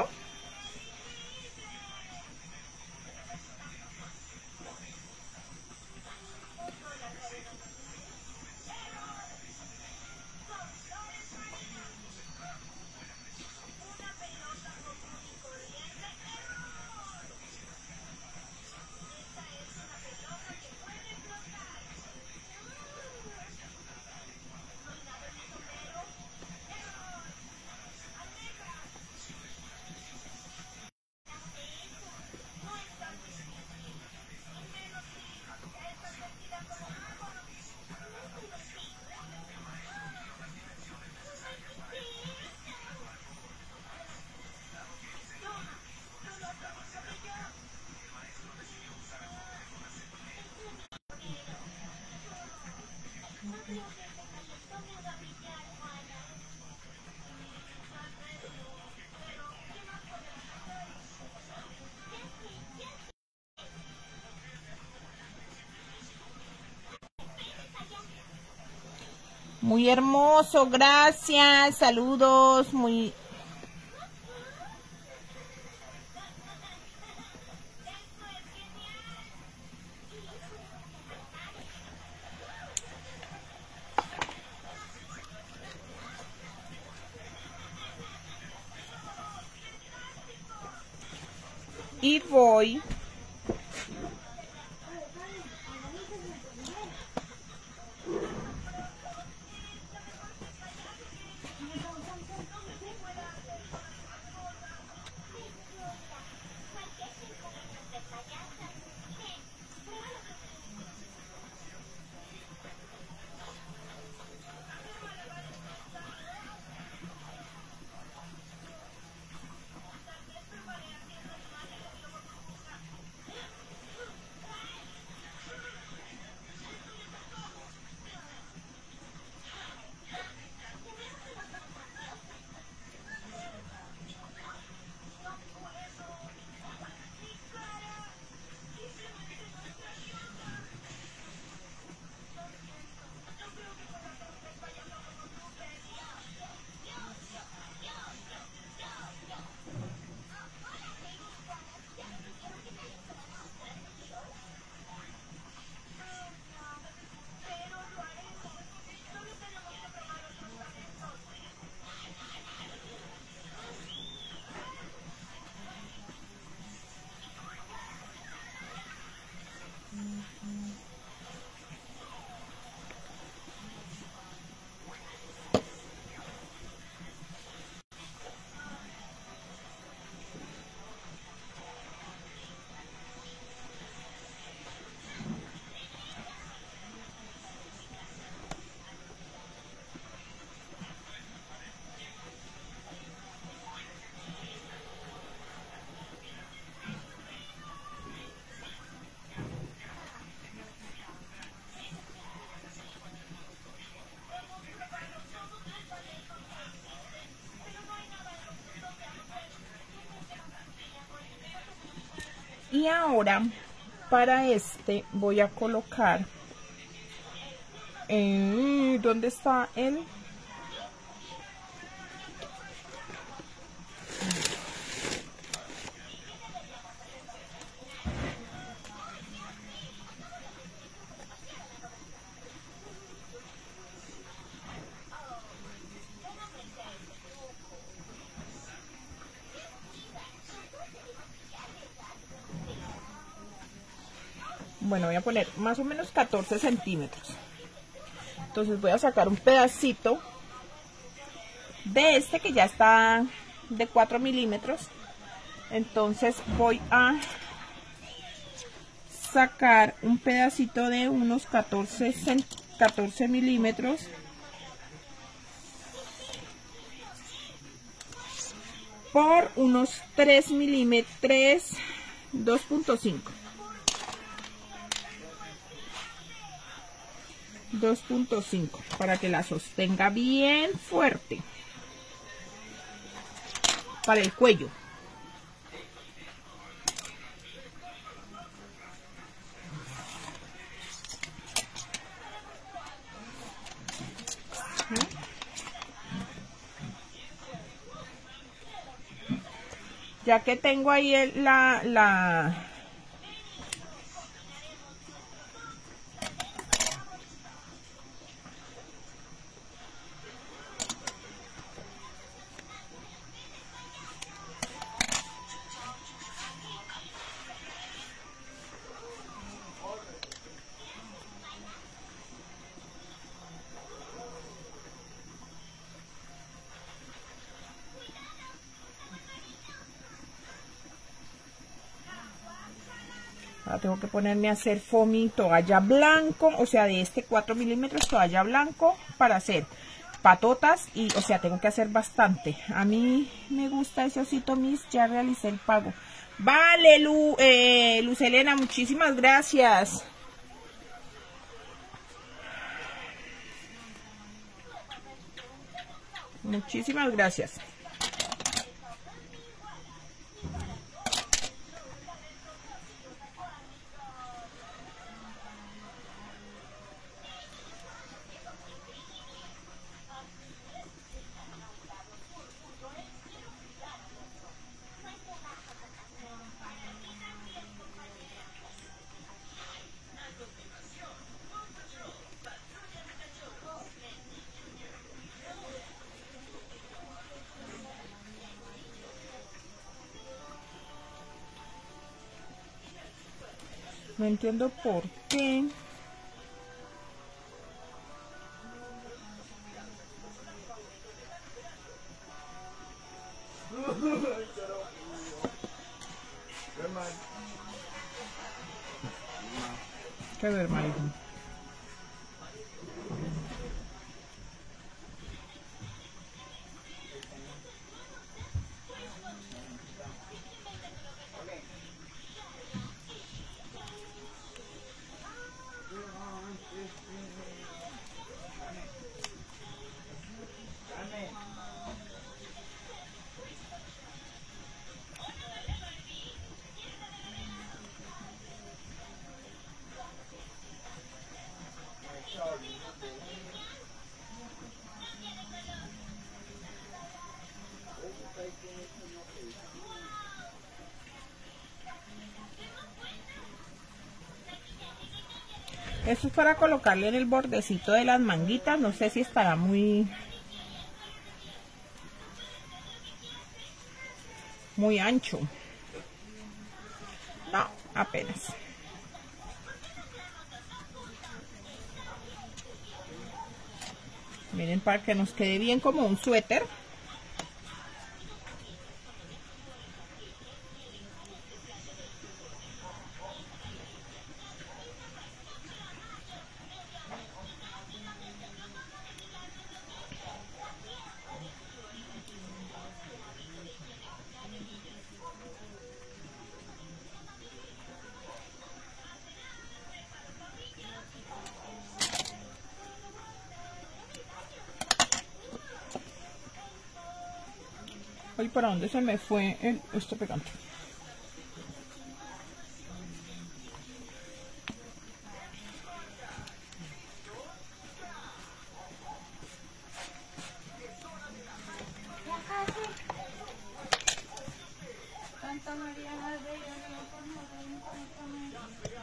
Muy hermoso, gracias, saludos, muy... y voy y ahora para este voy a colocar eh, ¿dónde está el? Bueno, voy a poner más o menos catorce centímetros. Entonces voy a sacar un pedacito de este que ya está de cuatro milímetros. Entonces voy a sacar un pedacito de unos catorce, catorce milímetros. Por unos tres milímetros, dos punto cinco. dos punto cinco para que la sostenga bien fuerte para el cuello. Ya que tengo ahí el, la, la ahora tengo que ponerme a hacer foamy toalla blanco, o sea, de este cuatro milímetros toalla blanco para hacer patotas y, o sea, tengo que hacer bastante. A mí me gusta ese osito Miss, ya realicé el pago. Vale, Lu, eh, Luz Elena, muchísimas gracias. Muchísimas gracias. No entiendo por qué. Qué ver, marido. Esto es para colocarle en el bordecito de las manguitas. No sé si estará muy muy ancho. No, apenas. Miren, para que nos quede bien como un suéter. Ay, ¿para dónde se me fue el, este pegante? Santa María la Bella, no por nada, Santa María.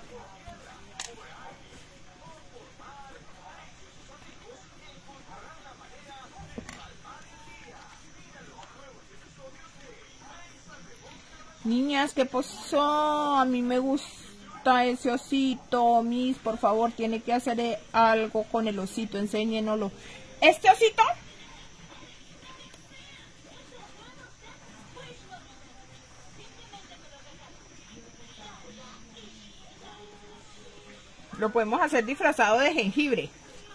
Niñas, ¿qué pasó? A mí me gusta ese osito. Miss, por favor, tiene que hacer eh, algo con el osito. Enséñenoslo. ¿Este osito? Lo podemos hacer disfrazado de jengibre.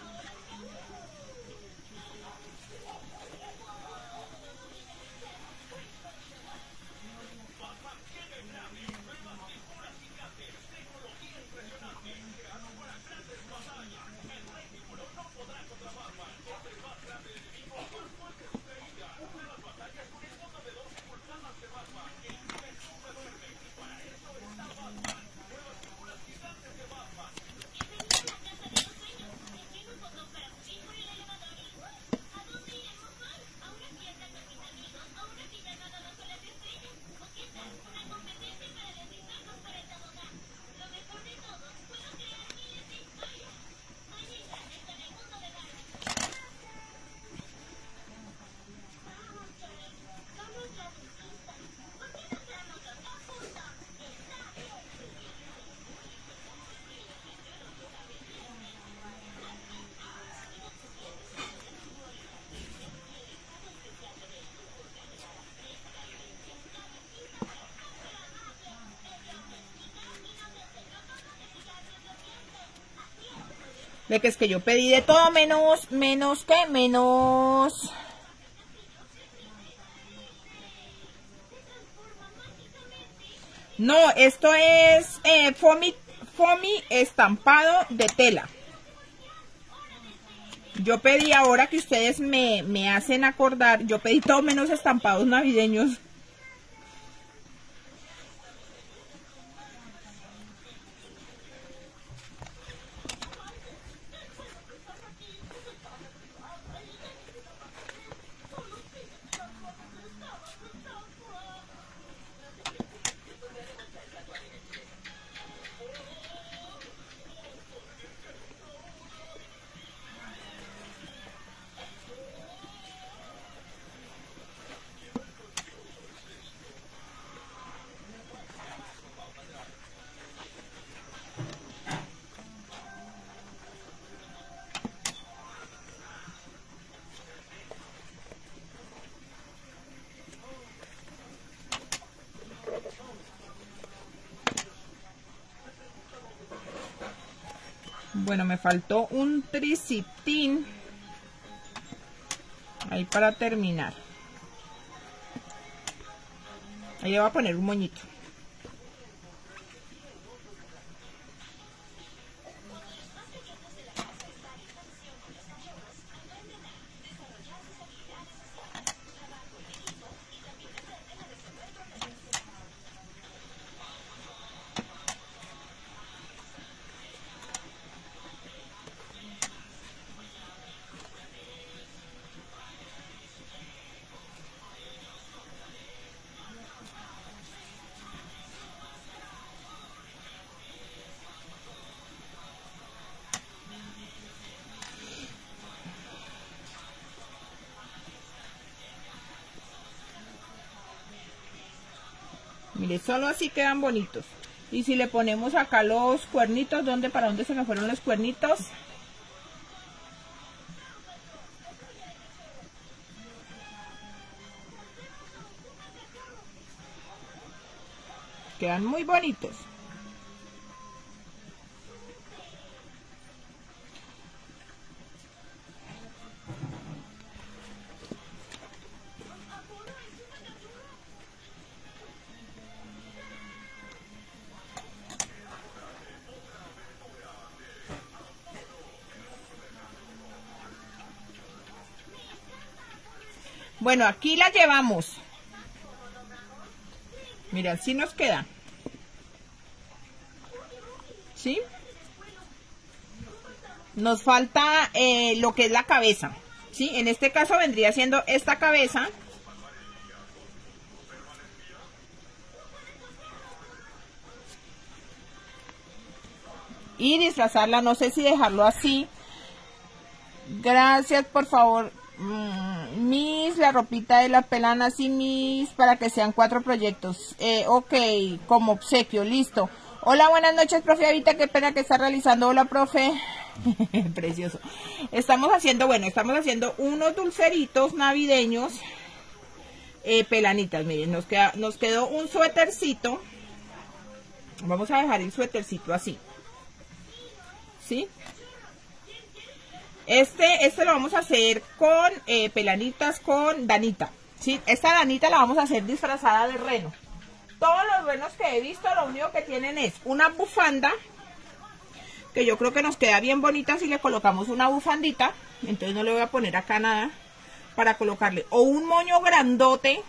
De que es que yo pedí de todo menos, menos que, menos... No, esto es eh, foamy, foamy estampado de tela. Yo pedí, ahora que ustedes me, me hacen acordar, yo pedí todo menos estampados navideños. Bueno, me faltó un tricitín ahí para terminar. Ahí le voy a poner un moñito. Mire, solo así quedan bonitos. Y si le ponemos acá los cuernitos, ¿dónde, para dónde se me fueron los cuernitos? Quedan muy bonitos. Bueno, aquí la llevamos. Mira, así nos queda. ¿Sí? Nos falta eh, lo que es la cabeza. ¿Sí? En este caso vendría siendo esta cabeza. Y disfrazarla, no sé si dejarlo así. Gracias, por favor. Mis, la ropita de la pelan así, mis, para que sean cuatro proyectos. Eh, ok, como obsequio, listo. Hola, buenas noches, profe Avita, qué pena que está realizando. Hola, profe. Precioso. Estamos haciendo, bueno, estamos haciendo unos dulceritos navideños. Eh, pelanitas, miren, nos, queda, nos quedó un suétercito. Vamos a dejar el suétercito así. ¿Sí? Este, este lo vamos a hacer con eh, pelanitas, con danita, ¿sí? Esta danita la vamos a hacer disfrazada de reno. Todos los renos que he visto, lo único que tienen es una bufanda, que yo creo que nos queda bien bonita si le colocamos una bufandita. Entonces no le voy a poner acá nada para colocarle. O un moño grandote,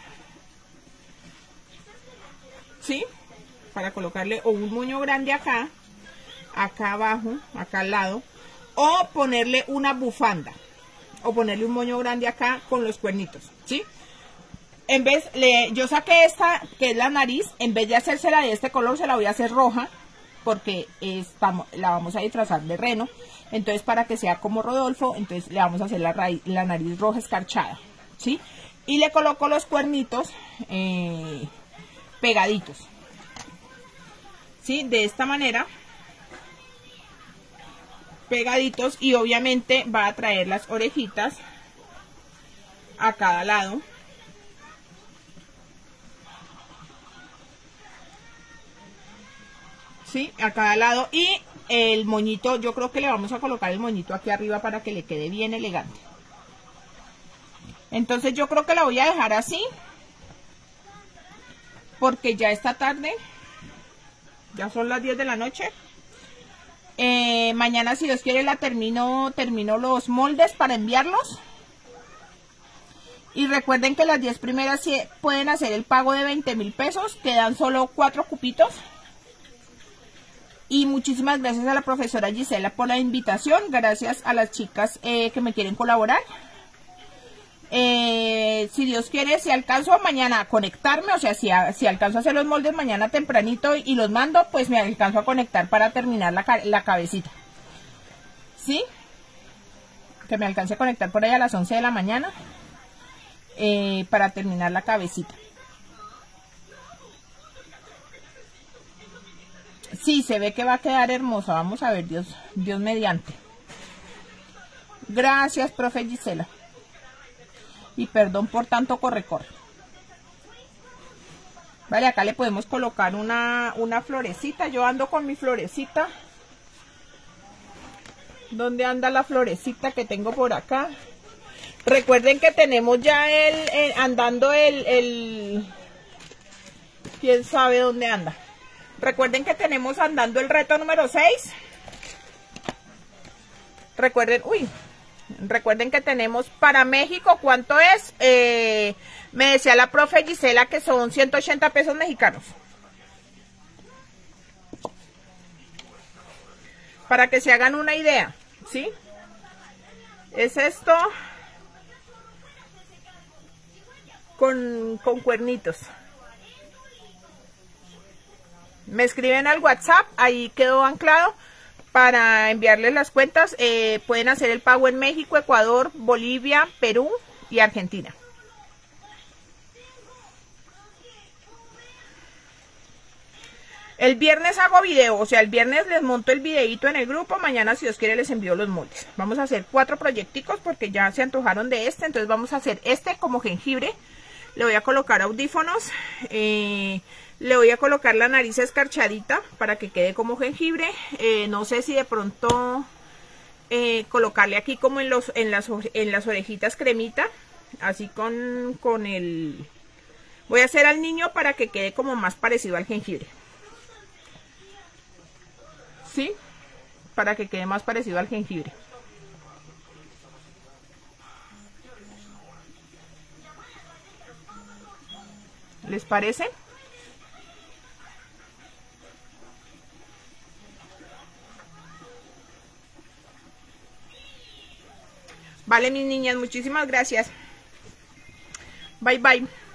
¿sí? Para colocarle o un moño grande acá, acá abajo, acá al lado. O ponerle una bufanda. O ponerle un moño grande acá con los cuernitos, ¿sí? En vez, le, yo saqué esta, que es la nariz. En vez de hacérsela de este color, se la voy a hacer roja. Porque estamos, la vamos a disfrazar de reno. Entonces, para que sea como Rodolfo, entonces le vamos a hacer la, raíz, la nariz roja escarchada, ¿sí? Y le coloco los cuernitos eh, pegaditos, ¿sí? De esta manera. Pegaditos, y obviamente va a traer las orejitas a cada lado. Sí, a cada lado. Y el moñito, yo creo que le vamos a colocar el moñito aquí arriba para que le quede bien elegante. Entonces yo creo que la voy a dejar así, porque ya esta tarde, ya son las diez de la noche. Eh, mañana, si Dios quiere, la termino, termino los moldes para enviarlos. Y recuerden que las diez primeras pueden hacer el pago de veinte mil pesos. Quedan solo cuatro cupitos. Y muchísimas gracias a la profesora Gisela por la invitación. Gracias a las chicas eh, que me quieren colaborar. Eh, si Dios quiere, si alcanzo mañana a conectarme, o sea, si, a, si alcanzo a hacer los moldes mañana tempranito y, y los mando, pues me alcanzo a conectar para terminar la, la cabecita. ¿Sí? Que me alcance a conectar por ahí a las once de la mañana eh, para terminar la cabecita. Sí, se ve que va a quedar hermosa. Vamos a ver, Dios, Dios mediante. Gracias, profe Gisela. Y perdón por tanto corre-corre. Vale, acá le podemos colocar una, una florecita. Yo ando con mi florecita. ¿Dónde anda la florecita que tengo por acá? Recuerden que tenemos ya el, el andando el, el... ¿Quién sabe dónde anda? Recuerden que tenemos andando el reto número seis. Recuerden, uy, recuerden que tenemos para México, ¿cuánto es? Eh, me decía la profe Gisela que son ciento ochenta pesos mexicanos. Para que se hagan una idea, ¿sí? Es esto con, con cuernitos. Me escriben al WhatsApp, ahí quedó anclado para enviarles las cuentas. Eh, pueden hacer el pago en México, Ecuador, Bolivia, Perú y Argentina. El viernes hago video, o sea, el viernes les monto el videito en el grupo, mañana si Dios quiere les envío los moldes. Vamos a hacer cuatro proyecticos porque ya se antojaron de este, entonces vamos a hacer este como jengibre. Le voy a colocar audífonos, eh, le voy a colocar la nariz escarchadita para que quede como jengibre. Eh, no sé si de pronto eh, colocarle aquí como en, los, en, las, en las orejitas cremita, así con, con el... Voy a hacer al niño para que quede como más parecido al jengibre. ¿Sí? Para que quede más parecido al jengibre. ¿Les parece? Vale, mis niñas, muchísimas gracias. Bye, bye.